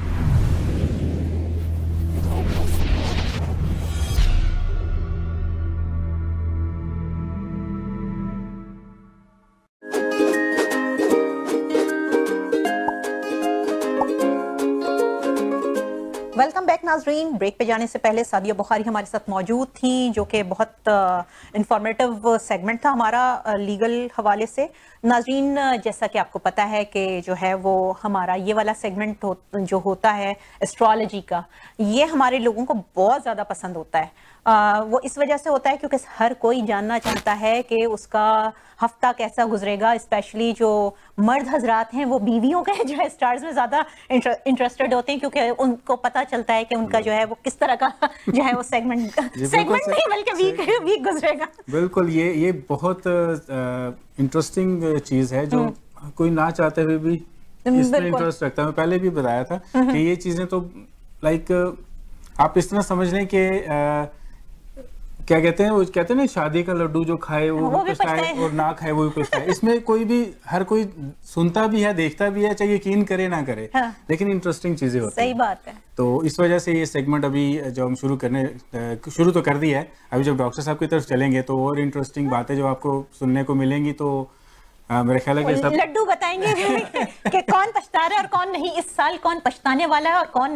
Speaker 1: Welcome back Nazreen. Break पे जाने से पहले सादिया बुखारी हमारे साथ मौजूद थी, जो कि बहुत इंफॉर्मेटिव सेगमेंट था हमारा लीगल हवाले से। नाजरीन, जैसा कि आपको पता है कि जो है वो हमारा ये वाला सेगमेंट हो, जो होता है एस्ट्रोलॉजी का, ये हमारे लोगों को बहुत ज़्यादा पसंद होता है। आ, वो इस वजह से होता है क्योंकि हर कोई जानना चाहता है कि उसका हफ्ता कैसा गुजरेगा। स्पेशली जो मर्द हजरात हैं वो बीवियों के जो है स्टार्स में ज़्यादा इंटरेस्टेड होते हैं, क्योंकि उनको पता चलता है कि उनका जो है वो किस तरह का जो है वो सेगमेंट सेगमेंट नहीं बल्कि वीक वीक गुजरेगा।
Speaker 4: बिल्कुल, ये ये बहुत इंटरेस्टिंग चीज़ है जो कोई ना चाहते हुए भी इसमें इंटरेस्ट रखता है। मैं पहले भी बताया था कि ये चीज़ें तो लाइक आप इस तरह समझ लें कि क्या कहते हैं, वो कहते हैं ना, शादी का लड्डू जो खाए वो, वो भी पछताए और ना खाए वो भी पछताए। इसमें कोई भी, हर कोई सुनता भी है, देखता भी है, चाहे यकीन करे ना करे, हाँ। लेकिन इंटरेस्टिंग चीजें होती हैं। सही बात है। तो इस वजह से ये सेगमेंट अभी जो हम शुरू करने शुरू तो कर दिया है, अभी जब डॉक्टर साहब की तरफ चलेंगे तो और इंटरेस्टिंग बातें जो आपको सुनने को मिलेंगी। तो आ, मेरे ख्याल है कि सब
Speaker 1: लड्डू बताएंगे कि कौन पछता रहा है और कौन नहीं, इस साल कौन पछताने वाला है और कौन नहीं।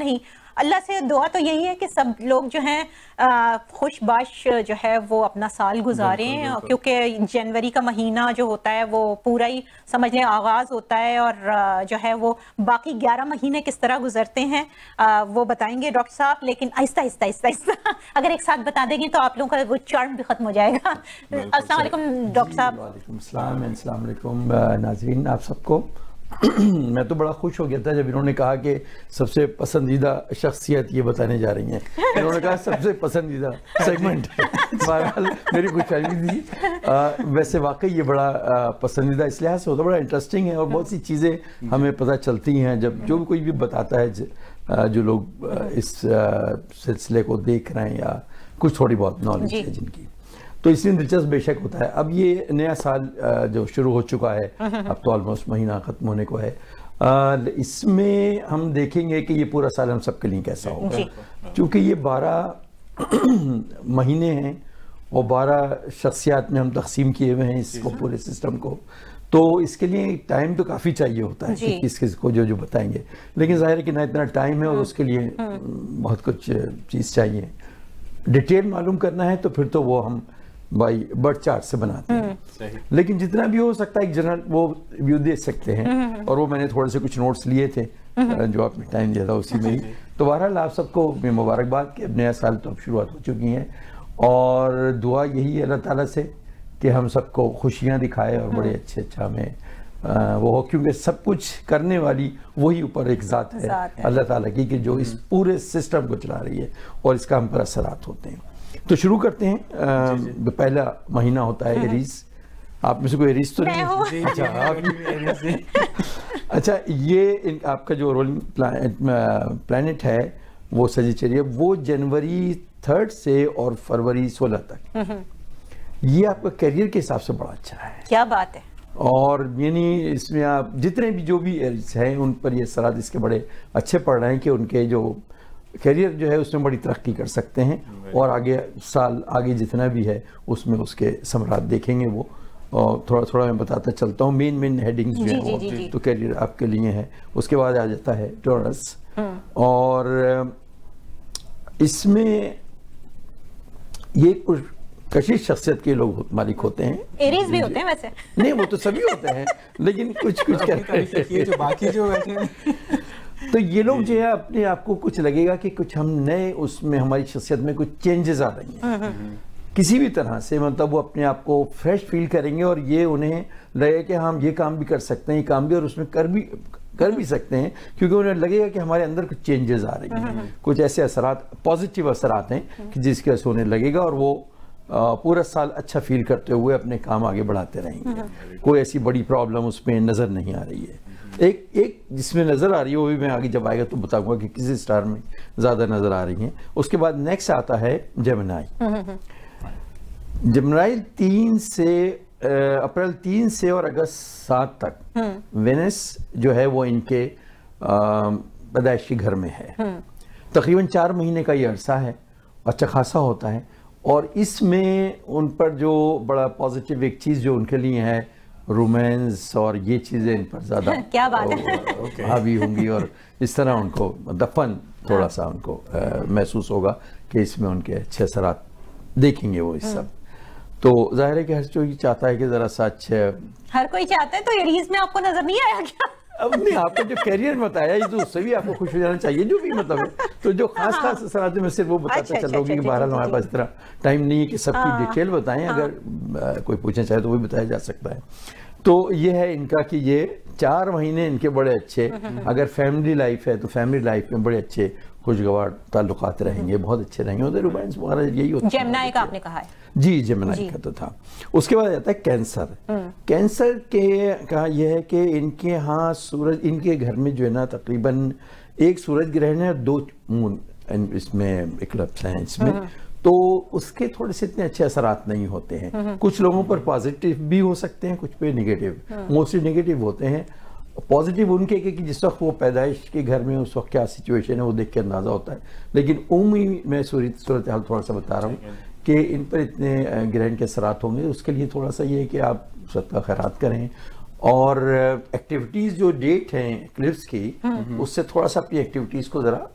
Speaker 1: अल्लाह से दुआ तो यही है कि सब लोग जो हैं खुशबाश जो है वो अपना साल गुजारें, क्योंकि जनवरी का महीना जो होता है वो पूरा ही समझ लें आगाज़ होता है, और जो है वो बाकी ग्यारह महीने किस तरह गुजरते हैं वो बताएंगे डॉक्टर साहब, लेकिन आहिस्ता आहिस्ता आहिस्ता आहिस्ता अगर एक साथ बता देंगे तो आप लोगों का वो चार्म भी खत्म हो जाएगा। अस्सलाम वालेकुम डॉक्टर साहब।
Speaker 12: वालेकुम सलाम, अस्सलाम वालेकुम नाज़रीन आप सबको। मैं तो बड़ा खुश हो गया था जब इन्होंने कहा कि सबसे पसंदीदा शख्सियत ये बताने जा रही हैं। इन्होंने कहा सबसे पसंदीदा सेगमेंट। बहरहाल मेरी खुशहाली थी। आ, वैसे वाकई ये बड़ा आ, पसंदीदा इस लिहाज से होता, बड़ा इंटरेस्टिंग है और बहुत सी चीज़ें हमें पता चलती हैं जब जो कोई भी बताता है, ज, आ, जो लोग आ, इस सिलसिले को देख रहे हैं या कुछ थोड़ी बहुत नॉलेज है जिनकी, तो इसलिए दिलचस्प बेशक होता है। अब ये नया साल जो शुरू हो चुका है, अब तो ऑलमोस्ट महीना ख़त्म होने को है, इसमें हम देखेंगे कि ये पूरा साल हम सबके लिए कैसा होगा, क्योंकि ये बारह महीने हैं और बारह शख्सियात में हम तकसीम किए हुए हैं इसको, पूरे सिस्टम को, तो इसके लिए टाइम तो काफ़ी चाहिए होता है कि किस किस को जो जो बताएंगे, लेकिन जाहिर है कि ना इतना टाइम है और उसके लिए बहुत कुछ चीज़ चाहिए। डिटेल मालूम करना है तो फिर तो वो हम बाई बर्थ चार्ट से बनाते हैं, लेकिन जितना भी हो सकता है एक जनरल वो व्यू दे सकते हैं, और वो मैंने थोड़े से कुछ नोट्स लिए थे जो आपने टाइम दिया था उसी में ही। तो बहरहाल आप सबको मुबारकबाद कि अब नया साल तो अब शुरुआत हो चुकी है, और दुआ यही है अल्लाह ताला से कि हम सबको खुशियाँ दिखाए और बड़े अच्छे अच्छा में वो हो, क्योंकि सब कुछ करने वाली वही ऊपर एक ज़ात है, है। अल्लाह ताला की, कि जो इस पूरे सिस्टम को चला रही है और इसका हम पर असरात होते हैं। तो शुरू करते हैं। आ, जी जी। पहला महीना होता है एरीज। आप में से कोई एरीज तो नहीं? अच्छा आप अच्छा ये इन, आपका जो रोलिंग प्लैनेट है वो सजिटेरियस, वो जनवरी थर्ड से और फरवरी सोलह तक, ये आपका करियर के हिसाब से बड़ा अच्छा है।
Speaker 1: क्या बात है।
Speaker 12: और यानी इसमें आप जितने भी जो भी एरीज हैं उन पर ये असरात इसके बड़े अच्छे पड़ रहे हैं कि उनके जो करियर जो है उसमें बड़ी तरक्की कर सकते हैं, और आगे साल आगे जितना भी है उसमें उसके समरात देखेंगे वो। और थोड़ा थोड़ा मैं बताता चलता हूँ मेन मेन हेडिंग्स जो है वो, तो करियर आपके लिए है। उसके बाद आ जाता है टॉरस, और इसमें ये कशिश शख्सियत के लोग मालिक होते हैं।
Speaker 1: एरीज भी होते हैं वैसे?
Speaker 12: नहीं, वो तो सभी होते हैं, लेकिन कुछ कुछ
Speaker 4: ये जो बाकी जो बैठे हैं
Speaker 12: तो ये लोग जो है अपने आप को कुछ लगेगा कि कुछ हम नए उसमें हमारी शख्सियत में कुछ चेंजेस आ रही हैं किसी भी तरह से, मतलब वो अपने आप को फ्रेश फील करेंगे और ये उन्हें लगेगा कि हम ये काम भी कर सकते हैं, ये काम भी, और उसमें कर भी कर भी सकते हैं, क्योंकि उन्हें लगेगा कि हमारे अंदर कुछ चेंजेस आ रही हैं, कुछ ऐसे असरात, पॉजिटिव असरात हैं कि जिसकी वजह से उन्हें लगेगा और वो पूरा साल अच्छा फील करते हुए अपने काम आगे बढ़ाते रहेंगे। कोई ऐसी बड़ी प्रॉब्लम उसमें नज़र नहीं आ रही है। एक एक जिसमें नज़र आ रही है वो भी मैं आगे जब आएगा तो बताऊंगा कि किसी स्टार में ज़्यादा नज़र आ रही हैं। उसके बाद नेक्स्ट आता है जेमिनाई। जेमिनाई तीन से अप्रैल तीन से और अगस्त सात तक वेनस जो है वो इनके पैदाइशी घर में है। तकरीबन चार महीने का ये अरसा है, अच्छा खासा होता है, और इसमें उन पर जो बड़ा पॉजिटिव एक चीज़ जो उनके लिए है रोमांस, और ये चीज़ें इन पर ज़्यादा
Speaker 1: क्या बात है
Speaker 12: हावी होंगी, और इस तरह उनको दफन थोड़ा सा उनको आ, महसूस होगा कि इसमें उनके अच्छे असरात देखेंगे वो इस सब। तो जाहिर है कि हर कोई चाहता है कि ज़रा सा अच्छे,
Speaker 1: हर कोई चाहता है, तो एरीज में आपको नजर नहीं आया क्या?
Speaker 12: अब नहीं, आपको जो कैरियर बताया ये तो उससे भी आपको खुश हो जाना चाहिए जो भी मतलब है, तो जो खास खास असरात मैं सिर्फ वो बताता चल रहा हूँ, क्योंकि बहरहाल हमारे पास इतना टाइम नहीं है कि सबकी डिटेल बताएं, अगर कोई पूछना चाहे तो वो भी बताया जा सकता है। तो ये है इनका कि ये चार महीने इनके बड़े अच्छे, अगर फैमिली लाइफ है तो फैमिली लाइफ में बड़े अच्छे खुशगवार ताल्लुकात रहेंगे, बहुत अच्छे रहेंगे, उधर रोमांस वगैरह यही होता है।
Speaker 1: जेमिनाई का आपने कहा है?
Speaker 12: जी, जेमिनाई का तो था। उसके बाद आता है कैंसर। कैंसर के का यह है कि इनके यहाँ सूरज, इनके घर में जो है ना तकरीबन एक सूरज ग्रहण है, दो मून इसमें इक्लिप्स हैं इसमें, तो उसके थोड़े से इतने अच्छे असरात नहीं होते हैं। कुछ लोगों पर पॉजिटिव भी हो सकते हैं, कुछ पे नेगेटिव, मोस्टली नेगेटिव होते हैं। पॉजिटिव उनके कि जिस वक्त वो पैदाइश के घर में उस वक्त क्या सिचुएशन है वो देख के अंदाज़ा होता है, लेकिन उम्मीद मैं सूरत हाल थोड़ा सा बता रहा हूँ कि इन पर इतने ग्रहण के असरात होंगे। उसके लिए थोड़ा सा ये है कि आप सदका खैरात करें, और एक्टिविटीज़ जो डेट हैं क्लिप्स की, उससे थोड़ा सा अपनी एक्टिविटीज़ को ज़रा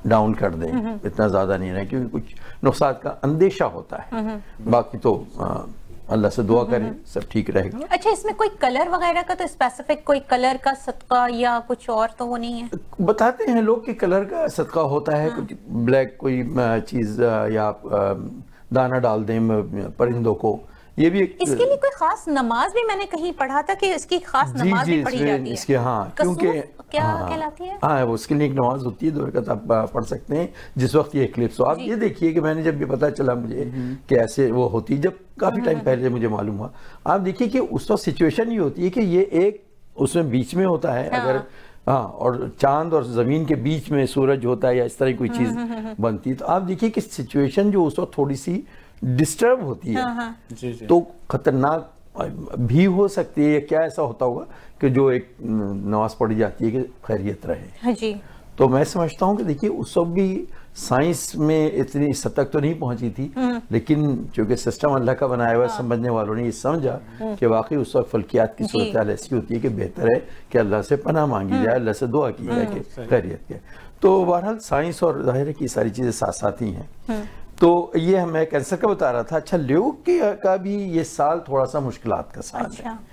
Speaker 12: डाउन कर दें, इतना ज़्यादा नहीं रहे, क्योंकि कुछ नुकसान का अंदेशा होता है। बाकी तो आ, अल्लाह से दुआ करें सब ठीक रहेगा।
Speaker 1: अच्छा, इसमें कोई कलर वगैरह का तो स्पेसिफिक कोई कलर का सदका या कुछ और तो वो नहीं है?
Speaker 12: बताते हैं लोग कि कलर का सदका होता है, कुछ ब्लैक कोई चीज़ या दाना डाल दें परिंदों को, ये भी एक
Speaker 1: इसके लिए कोई खास नमाज भी मैंने कहीं पढ़ा था कि इसकी खास नमाज भी पढ़ी जाती है
Speaker 12: इसके, हाँ, क्योंकि
Speaker 1: क्या
Speaker 12: हाँ,
Speaker 1: कहलाती है?
Speaker 12: हाँ, उसके लिए एक नमाज होती है, दो रकात आप पढ़ सकते हैं जिस वक्त ये क्लिप्स हो। आप ये देखिए कि मैंने जब ये पता चला मुझे कि ऐसे वो होती, जब काफी टाइम पहले मुझे मालूम हुआ, आप देखिए कि उस वक्त सिचुएशन ये होती है कि ये एक उसमें बीच में होता है, अगर हाँ, और चांद और जमीन के बीच में सूरज होता है या इस तरह कोई चीज बनती है, तो आप देखिए कि सिचुएशन जो उस वक्त थोड़ी सी डिस्टर्ब होती है,
Speaker 1: हाँ, हाँ।
Speaker 4: जी, जी।
Speaker 12: तो खतरनाक भी हो सकती है, या क्या ऐसा होता होगा कि जो एक नमाज पढ़ी जाती है कि खैरियत रहे।
Speaker 1: हाँ जी।
Speaker 12: तो मैं समझता हूँ कि देखिए उस वक्त भी साइंस में इतनी सद तक तो नहीं पहुंची थी, लेकिन चूंकि सिस्टम अल्लाह का बनाया हुआ, समझने वालों ने ये समझा कि वाकई उस वक्त फल्कियात की सूरत हाल ऐसी होती है कि बेहतर है कि अल्लाह से पनाह मांगी जाए, अल्लाह से दुआ की जाए कि खैरियत के। तो बहरहाल साइंस और जाहिर है कि सारी चीज़ें साथ साथ ही हैं। तो ये मैं कैंसर का बता रहा था। अच्छा, ल्यूक का भी ये साल थोड़ा सा मुश्किलात का साल
Speaker 1: अच्छा।
Speaker 12: है।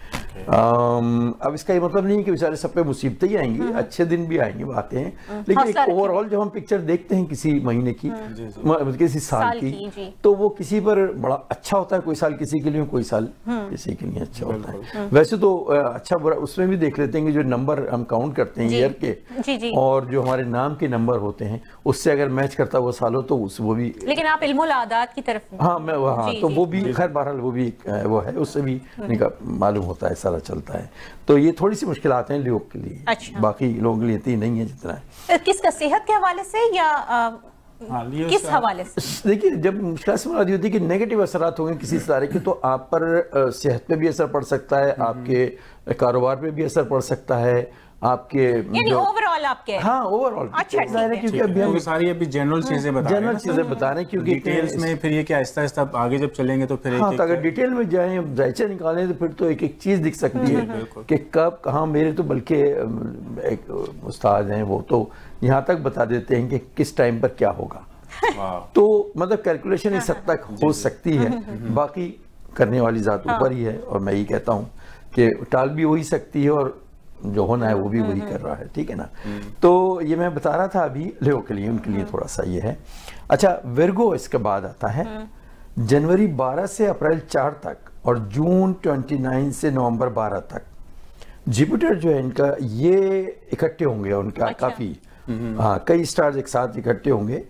Speaker 12: आम, अब इसका ये मतलब नहीं कि बेचारे सब पे मुसीबतें ही आएंगी, अच्छे दिन भी आएंगे, बातें हैं, लेकिन एक ओवरऑल जब हम पिक्चर देखते हैं किसी महीने की, किसी साल, साल की, की तो वो किसी पर बड़ा अच्छा होता है, कोई साल किसी के लिए, कोई साल किसी के लिए अच्छा होता है। वैसे तो अच्छा बुरा उसमें भी देख लेते हैं कि जो नंबर हम काउंट करते हैं ईयर के, जी, जी। और जो हमारे नाम के नंबर होते हैं उससे अगर मैच करता वो साल हो तो उस वो भी,
Speaker 1: लेकिन आप इल्मुल आदात की तरफ,
Speaker 12: हाँ मैं हाँ तो वो भी खैर बहरहाल वो भी वो है, उससे भी मालूम होता है, सारा चलता है। तो ये थोड़ी सी मुश्किलात हैं लोगों के लिए। अच्छा। बाकी लोगों के लिए इतनी नहीं है जितना है।
Speaker 1: किसका, सेहत के हवाले से या आ, किस हवाले से?
Speaker 12: देखिए, जब मुश्किल से मुराद होती है कि नेगेटिव असरात होंगे किसी सारे के, तो आप पर सेहत पे भी असर पड़ सकता है, आपके कारोबार पे भी असर पड़ सकता है, आपके
Speaker 1: यानी ओवरऑल आपके,
Speaker 12: हाँ ओवरऑल।
Speaker 1: अच्छा,
Speaker 12: क्योंकि अभी हम
Speaker 4: सारी अभी जनरल चीजें बता रहे हैं,
Speaker 12: जनरल चीजें बता रहे हैं, क्योंकि
Speaker 4: डिटेल्स में फिर ये क्या आहिस्ता आहिस्ता आगे जब चलेंगे तो फिर
Speaker 12: हाँ, तो अगर डिटेल में जाएं, जायचे निकालें तो फिर तो एक एक चीज दिख सकती है कि कब कहाँ। मेरे तो बल्कि एक उस्ताद हैं, वो तो यहाँ तक बता देते हैं कि किस टाइम पर क्या होगा। तो मतलब कैलकुलेशन इस हद तक हो सकती है, बाकी करने वाली जात ऊपर ही है, और मैं ये कहता हूँ कि टाल भी हो ही सकती है, और जो होना है वो भी वही कर रहा है, ठीक है ना। तो ये मैं बता रहा था अभी लेओ के लिए, उनके लिए थोड़ा सा ये है। अच्छा, विर्गो इसके बाद आता है, जनवरी बारह से अप्रैल चार तक, और जून उनतीस से नवंबर बारह तक। जुपिटर जो है इनका ये इकट्ठे होंगे, उनका अच्छा। काफी हाँ कई स्टार्स एक साथ इकट्ठे होंगे,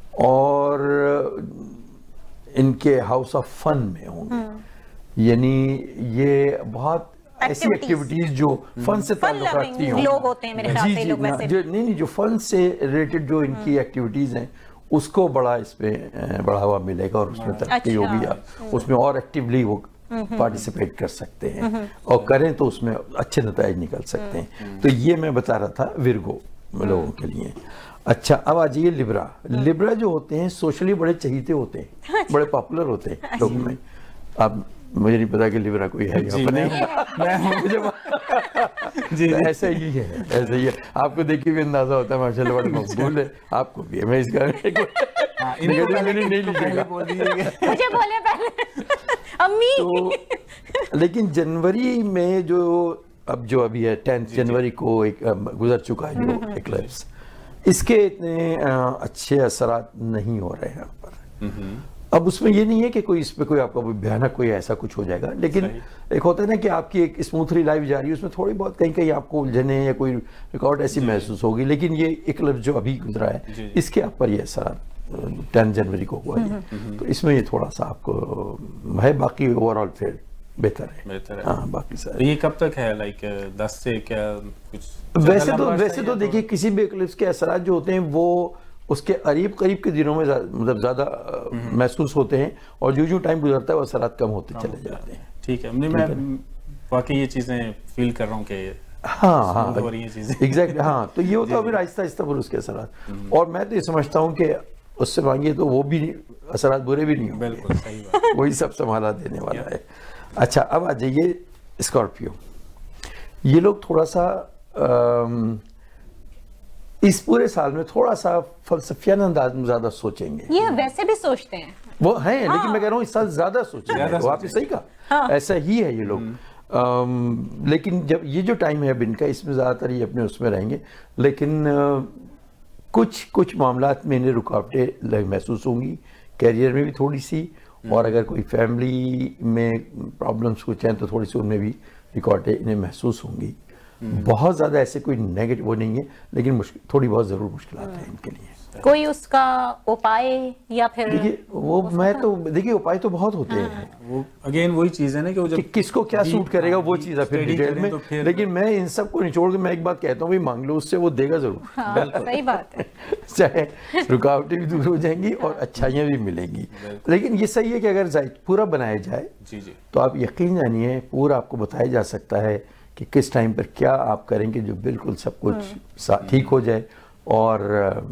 Speaker 12: और इनके हाउस ऑफ फन में होंगे, यानी ये बहुत ऐसी एक्टिविटीज जो फन से ताल्लुक रखती हैं,
Speaker 1: लोग होते हैं मेरे ख्याल से, लोग वैसे
Speaker 12: जो नहीं नहीं जो फन से रिलेटेड जो इनकी एक्टिविटीज हैं उसको बड़ा इसमें बढ़ावा मिलेगा, और उसमें तरक्की होगी, उसमें और एक्टिवली वो पार्टिसिपेट कर सकते हैं, और करें तो उसमें अच्छे नतीजे निकल सकते हैं। तो ये मैं बता रहा था विर्गो लोगों के लिए। अच्छा, अब आ जाइए लिब्रा। लिब्रा जो होते हैं सोशली बड़े चहीते होते हैं, बड़े पॉपुलर होते हैं लोगों में। अब मुझे नहीं पता कि लिब्रा कोई है यहाँ पर, नहीं मुझे जी ऐसा ही है, ऐसा ही है। आपको देखिए भी अंदाजा होता है माशाल्लाह बड़ा मकबूल है, आपको भी है। मैं इसका नहीं लीजिएगा,
Speaker 1: मुझे बोले पहले अम्मी।
Speaker 12: तो लेकिन जनवरी में जो अब जो अभी है टेंथ जनवरी को एक गुजर चुका है जो इक्लिप्स, इसके इतने अच्छे असरात नहीं हो रहे हैं यहाँ पर। अब उसमें ये नहीं है कि कोई इस पे कोई आपका भयानक कोई ऐसा कुछ हो जाएगा, लेकिन एक होता है ना कि आपकी एक स्मूथली लाइफ जा रही है, उसमें थोड़ी बहुत कहीं कहीं आपको उलझने या कोई रिकॉर्ड ऐसी महसूस होगी, लेकिन ये एक लफ्ज जो अभी गुजरा है इसके आप पर ये असर टेंथ जनवरी को हुआ है, तो इसमें ये थोड़ा सा आपको है, बाकी ओवरऑल फिर बेहतर है, बेहतर है। हाँ, बाकी सारे
Speaker 4: तो ये कब तक है, लाइक दस से क्या कुछ?
Speaker 12: वैसे तो वैसे तो देखिए किसी भी इक्लिप्स के असरात जो होते हैं वो उसके करीब करीब के दिनों में मतलब ज्यादा महसूस होते हैं, और जो जो टाइम गुजरता है वो असरात कम होते चले जाते हैं।
Speaker 4: ठीक है, मैं वाकई ये चीजें फील कर रहा हूँ कि
Speaker 12: हाँ हाँ एग्जैक्टली हाँ, तो ये होता है फिर आहिस्ता आहिस्ता फिर उसके असरात, और मैं तो ये समझता हूँ कि उससे मांगिए तो वो भी असरात बुरे भी नहीं होंगे,
Speaker 4: बिल्कुल सही बात,
Speaker 12: वही सब संभाला देने वाला है। अच्छा, अब आ जाइए स्कॉर्पियो। ये लोग थोड़ा सा इस पूरे साल में थोड़ा सा फलसफियाना अंदाज में ज्यादा सोचेंगे।
Speaker 1: ये वैसे भी सोचते हैं
Speaker 12: वो हैं,
Speaker 1: हाँ।
Speaker 12: लेकिन मैं कह रहा हूँ इस साल ज्यादा सोचेंगे। वो आपने सही कहा,
Speaker 1: हाँ।
Speaker 12: ऐसा ही है ये लोग। आम, लेकिन जब ये जो टाइम है अब इनका, इसमें ज़्यादातर ये अपने उसमें रहेंगे, लेकिन आ, कुछ कुछ मामलात में इन्हें रुकावटें महसूस होंगी, कैरियर में भी थोड़ी सी, और अगर कोई फैमिली में प्रॉब्लम्स कुछ हैं तो थोड़ी सी उनमें भी रुकावटें इन्हें महसूस होंगी। बहुत ज़्यादा ऐसे कोई नेगेटिव वो नहीं है, लेकिन मुश्किल थोड़ी बहुत ज़रूर मुश्किलात हैं इनके लिए।
Speaker 1: कोई उसका उपाय या फिर
Speaker 12: देखिए वो मैं तो देखिए उपाय तो बहुत होते हैं,
Speaker 4: वो अगेन वही चीज है ना कि वो जब
Speaker 12: कि किसको क्या सूट करेगा वो चीज़ है फिर डिटेल में।
Speaker 4: तो फिर
Speaker 12: लेकिन मैं इन सब को निचोड़ के मैं एक बात कहता हूँ, भाई मांग लो उससे, वो देगा जरूर।
Speaker 1: हाँ, सही बात है।
Speaker 12: चाहे रुकावटें भी दूर हो जाएंगी और अच्छाइयाँ भी मिलेंगी। लेकिन ये सही है कि अगर पूरा बनाया जाए
Speaker 4: जी जी तो
Speaker 12: आप यकीन जानिए पूरा आपको बताया जा सकता है कि किस टाइम पर क्या आप करेंगे जो बिल्कुल सब कुछ ठीक हो जाए। और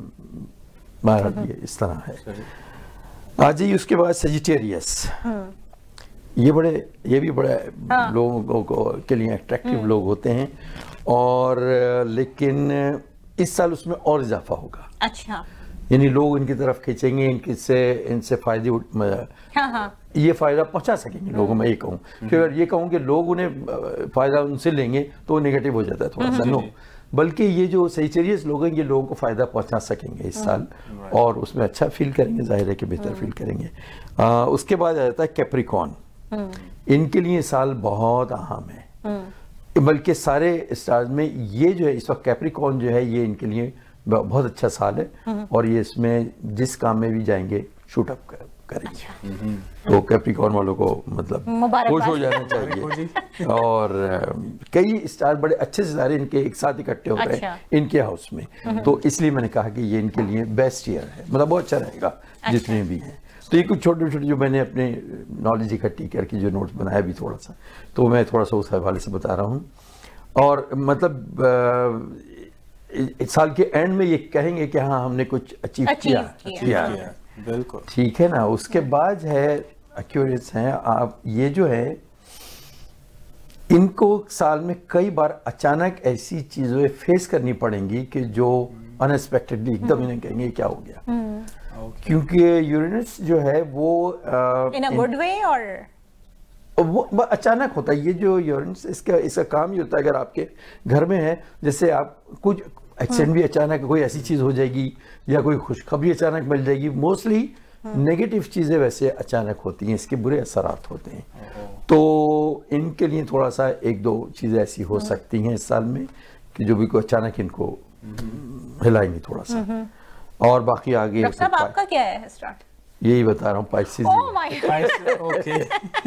Speaker 12: महाराज ये इस तरह है। आ जाइए उसके बाद सजिटेरियस, ये बड़े ये भी बड़े हाँ। लोगों को के लिए अट्रैक्टिव लोग होते हैं, और लेकिन इस साल उसमें और इजाफा होगा।
Speaker 1: अच्छा,
Speaker 12: यानी लोग इनकी तरफ खींचेंगे, इनसे इनसे फायदे
Speaker 1: हाँ हाँ।
Speaker 12: ये फायदा पहुंचा सकेंगे लोगों। मैं ये कहूँ कि अगर ये कहूँ कि लोग उन्हें फायदा उनसे लेंगे तो वो नेगेटिव हो जाता है थोड़ा सा। नो, बल्कि ये जो सजिटेरियस लोग हैं ये लोगों को फायदा पहुंचा सकेंगे इस साल, और उसमें अच्छा फील करेंगे, जाहिर है कि बेहतर फील करेंगे। आ, उसके बाद आ जाता है कैप्रिकॉर्न। इनके लिए साल बहुत अहम है, बल्कि सारे स्टार्स में ये जो है इस वक्त कैप्रिकॉर्न जो है ये इनके लिए बहुत अच्छा साल है, और ये इसमें जिस काम में भी जाएंगे शूट अप करेंगे। तो कैप्रिकॉर्न वालों को मतलब खुश हो जाना चाहिए। और कई स्टार बड़े अच्छे सितारे इनके एक साथ इकट्ठे होते
Speaker 1: अच्छा।
Speaker 12: हैं इनके हाउस में, तो इसलिए मैंने कहा कि ये इनके लिए बेस्ट ईयर है, मतलब बहुत अच्छा रहेगा
Speaker 1: अच्छा।
Speaker 12: जितने भी हैं। तो ये कुछ छोटे छोटे जो मैंने अपने नॉलेज इकट्ठी करके जो नोट्स बनाया भी थोड़ा सा, तो मैं थोड़ा सा उस हवाले से बता रहा हूँ। और मतलब इस साल के एंड में ये कहेंगे कि हाँ हमने कुछ अचीव किया,
Speaker 1: किया।
Speaker 12: किया।
Speaker 4: बिल्कुल
Speaker 12: ठीक है ना। उसके बाद है एक्यूरेट्स हैं आप, ये जो है इनको साल में कई बार अचानक ऐसी चीजें फेस करनी पड़ेंगी कि जो अनएक्सपेक्टेडली एकदम इन्हें कहेंगे क्या हो गया, क्योंकि यूरेनस जो है वो
Speaker 1: इन अ गुड वे और
Speaker 12: वो अचानक होता है। ये जो यूरेनस इसका इसका काम ये होता है, अगर आपके घर में है, जैसे आप कुछ एक्सीडेंट भी अचानक, कोई ऐसी चीज हो जाएगी या कोई खुशखबरी अचानक मिल जाएगी। मोस्टली नेगेटिव चीजें वैसे अचानक होती हैं, इसके बुरे असरात होते हैं। तो इनके लिए थोड़ा सा एक दो चीजें ऐसी हो सकती हैं इस साल में कि जो भी कोई अचानक इनको हिलाएंगी थोड़ा सा। और बाकी आगे
Speaker 1: डॉक्टर साहब आपका क्या है स्टार्ट?
Speaker 12: यही बता रहा हूँ, Pisces.
Speaker 1: Oh my God,
Speaker 4: okay.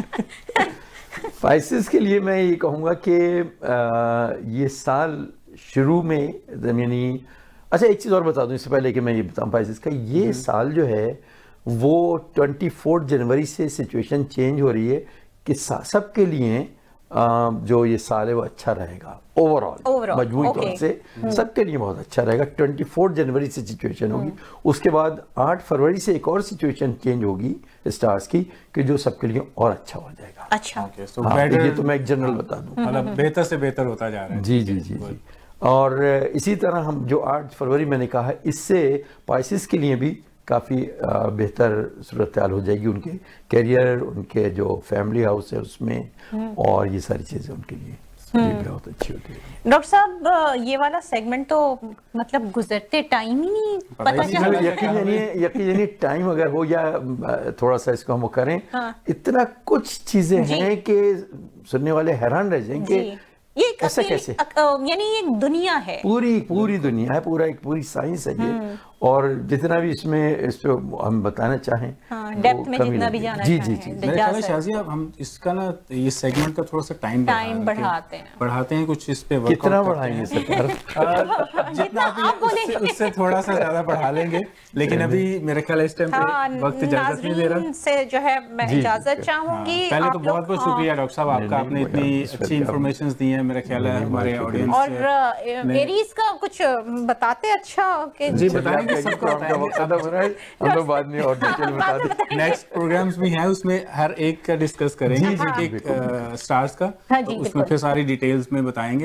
Speaker 12: Pisces के लिए मैं ये कहूँगा कि ये साल शुरू में यानी, अच्छा एक चीज़ और बता दूं इससे पहले कि मैं ये बताऊं पाइसेस का, ये साल जो है वो चौबीस जनवरी से सिचुएशन चेंज हो रही है कि सबके लिए जो ये साल है वो अच्छा रहेगा ओवरऑल, मजबूरी तौर से सबके लिए बहुत अच्छा रहेगा। चौबीस जनवरी से सिचुएशन होगी, उसके बाद आठ फरवरी से एक और सिचुएशन चेंज होगी स्टार्स की कि जो सबके लिए और अच्छा हो जाएगा।
Speaker 1: अच्छा,
Speaker 12: हाँ, ये तो मैं एक जनरल बता दूं,
Speaker 4: मतलब बेहतर से बेहतर होता जा रहा है।
Speaker 12: जी जी जी जी। और इसी तरह हम जो आठ फरवरी मैंने कहा है, इससे पाइसेस के लिए भी काफ़ी बेहतर सूरत हाल हो जाएगी, उनके कैरियर, उनके जो फैमिली हाउस है उसमें, और ये सारी चीज़ें उनके लिए बहुत अच्छी होती है।
Speaker 1: डॉक्टर साहब ये वाला सेगमेंट तो मतलब गुजरते टाइम ही नहीं पता चला।
Speaker 12: यकीन जानिए यकीन जानिए टाइम अगर हो या थोड़ा सा इसको हम करें, हाँ। इतना कुछ चीज़ें हैं कि सुनने वाले हैरान रह जाएंगे
Speaker 1: ये
Speaker 12: ऐसे कैसे,
Speaker 1: यानी एक दुनिया है,
Speaker 12: पूरी पूरी दुनिया है, पूरा एक पूरी साइंस है ये। और जितना भी इसमें इस पे हम बताना चाहें,
Speaker 1: हाँ, डेप्थ में जितना भी जाना
Speaker 12: जी जी जी।
Speaker 4: मेरे ख्याल में शाजी अब हम इसका ना ये सेगमेंट का थोड़ा सा टाइम
Speaker 1: टाइम बढ़ाते हैं
Speaker 4: बढ़ाते हैं कुछ इस पे।
Speaker 12: कितना बढ़ाएंगे सरकार?
Speaker 1: जितना आप बोलेंगे
Speaker 4: उससे थोड़ा सा ज्यादा बढ़ा लेंगे, लेकिन अभी मेरे ख्याल है इस टाइम पे वक्त इजाजत नहीं दे रहा
Speaker 1: से जो है मैं इजाजत चाहूंगी।
Speaker 4: पहले तो बहुत बहुत शुक्रिया डॉक्टर साहब आपका, आपने इतनी अच्छी इन्फॉर्मेशन दी है मेरे ख्याल है हमारे ऑडियंस।
Speaker 1: और एरीज का कुछ बताते अच्छा कि
Speaker 4: जी बताएंगे, सबको
Speaker 12: हम लोग बाद में और डिटेल बता दें।
Speaker 4: नेक्स्ट प्रोग्राम्स भी हैं, उसमें हर एक का डिस्कस करेंगे, एक स्टार्स का, उसमें फिर सारी डिटेल्स में बताएंगे।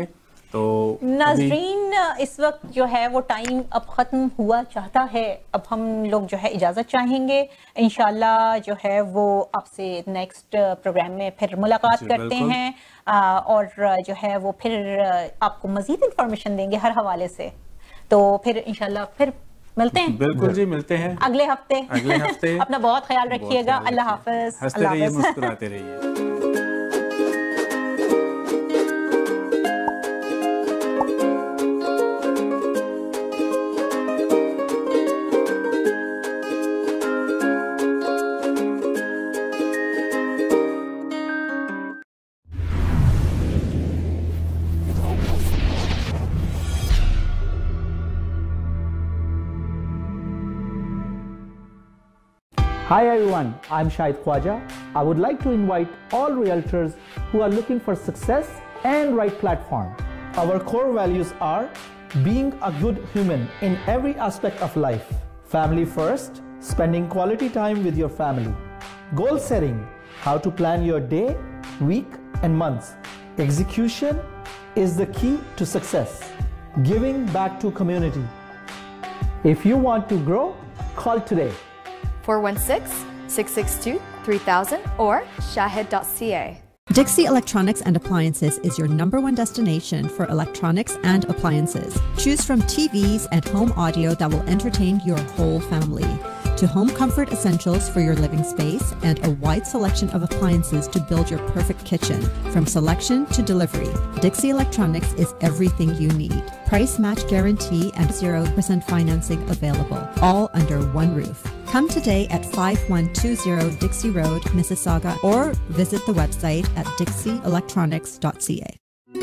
Speaker 4: तो
Speaker 1: नाज़रीन, इस वक्त जो है वो टाइम अब ख़त्म हुआ चाहता है। अब हम लोग जो है इजाज़त चाहेंगे। इंशाल्लाह जो है वो आपसे नेक्स्ट प्रोग्राम में फिर मुलाकात करते हैं आ, और जो है वो फिर आपको मज़ीद इंफॉर्मेशन देंगे हर हवाले से। तो फिर इंशाल्लाह फिर मिलते हैं।
Speaker 4: बिल्कुल जी, मिलते हैं
Speaker 1: अगले हफ्ते।
Speaker 4: अगले हफ्ते
Speaker 1: अपना बहुत ख्याल रखिएगा। अल्लाह हाफ़िज़।
Speaker 4: हंसते रहिए, मुस्कुराते रहिए।
Speaker 13: Hi everyone, I'm Shahid Khwaja. I would like to invite all realtors who are looking for success and right platform. Our core values are being a good human in every aspect of life. Family first, spending quality time with your family. Goal setting, how to plan your day, week and months. Execution is the key to success. Giving back to community. If you want to grow, call today.
Speaker 14: four one six, six six two, three thousand or shahid dot c a.
Speaker 15: Dixie Electronics and Appliances is your number one destination for electronics and appliances. Choose from T Vs and home audio that will entertain your whole family, to home comfort essentials for your living space and a wide selection of appliances to build your perfect kitchen. From selection to delivery, Dixie Electronics is everything you need. Price match guarantee and zero percent financing available, all under one roof. Come today at five one two zero Dixie Road, Mississauga, or visit the website at dixie electronics dot c a.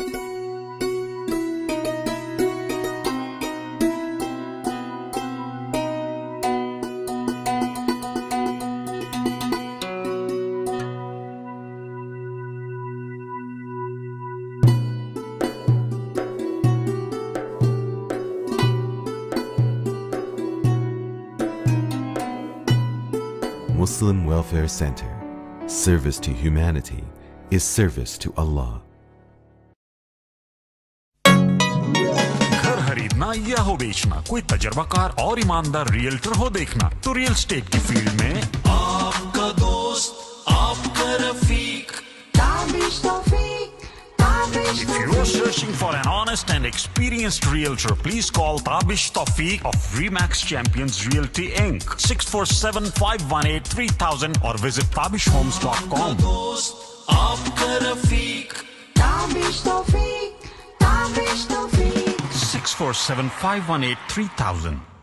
Speaker 16: Muslim Welfare Center. Service to humanity is service to Allah.
Speaker 17: घर खरीदना या हो बेचना, कोई तजर्बाकार और ईमानदार realtor हो देखना, तो रियल एस्टेट की फील्ड में आपका दोस्त, आपका रफीक ताबिश तौफीक। If you're searching for an honest and experienced realtor, please call Tabish Tawfiq of Remax Champions Realty Incorporated. six four seven, five one eight, three thousand or visit tabish homes dot com. six four seven, five one eight, three thousand.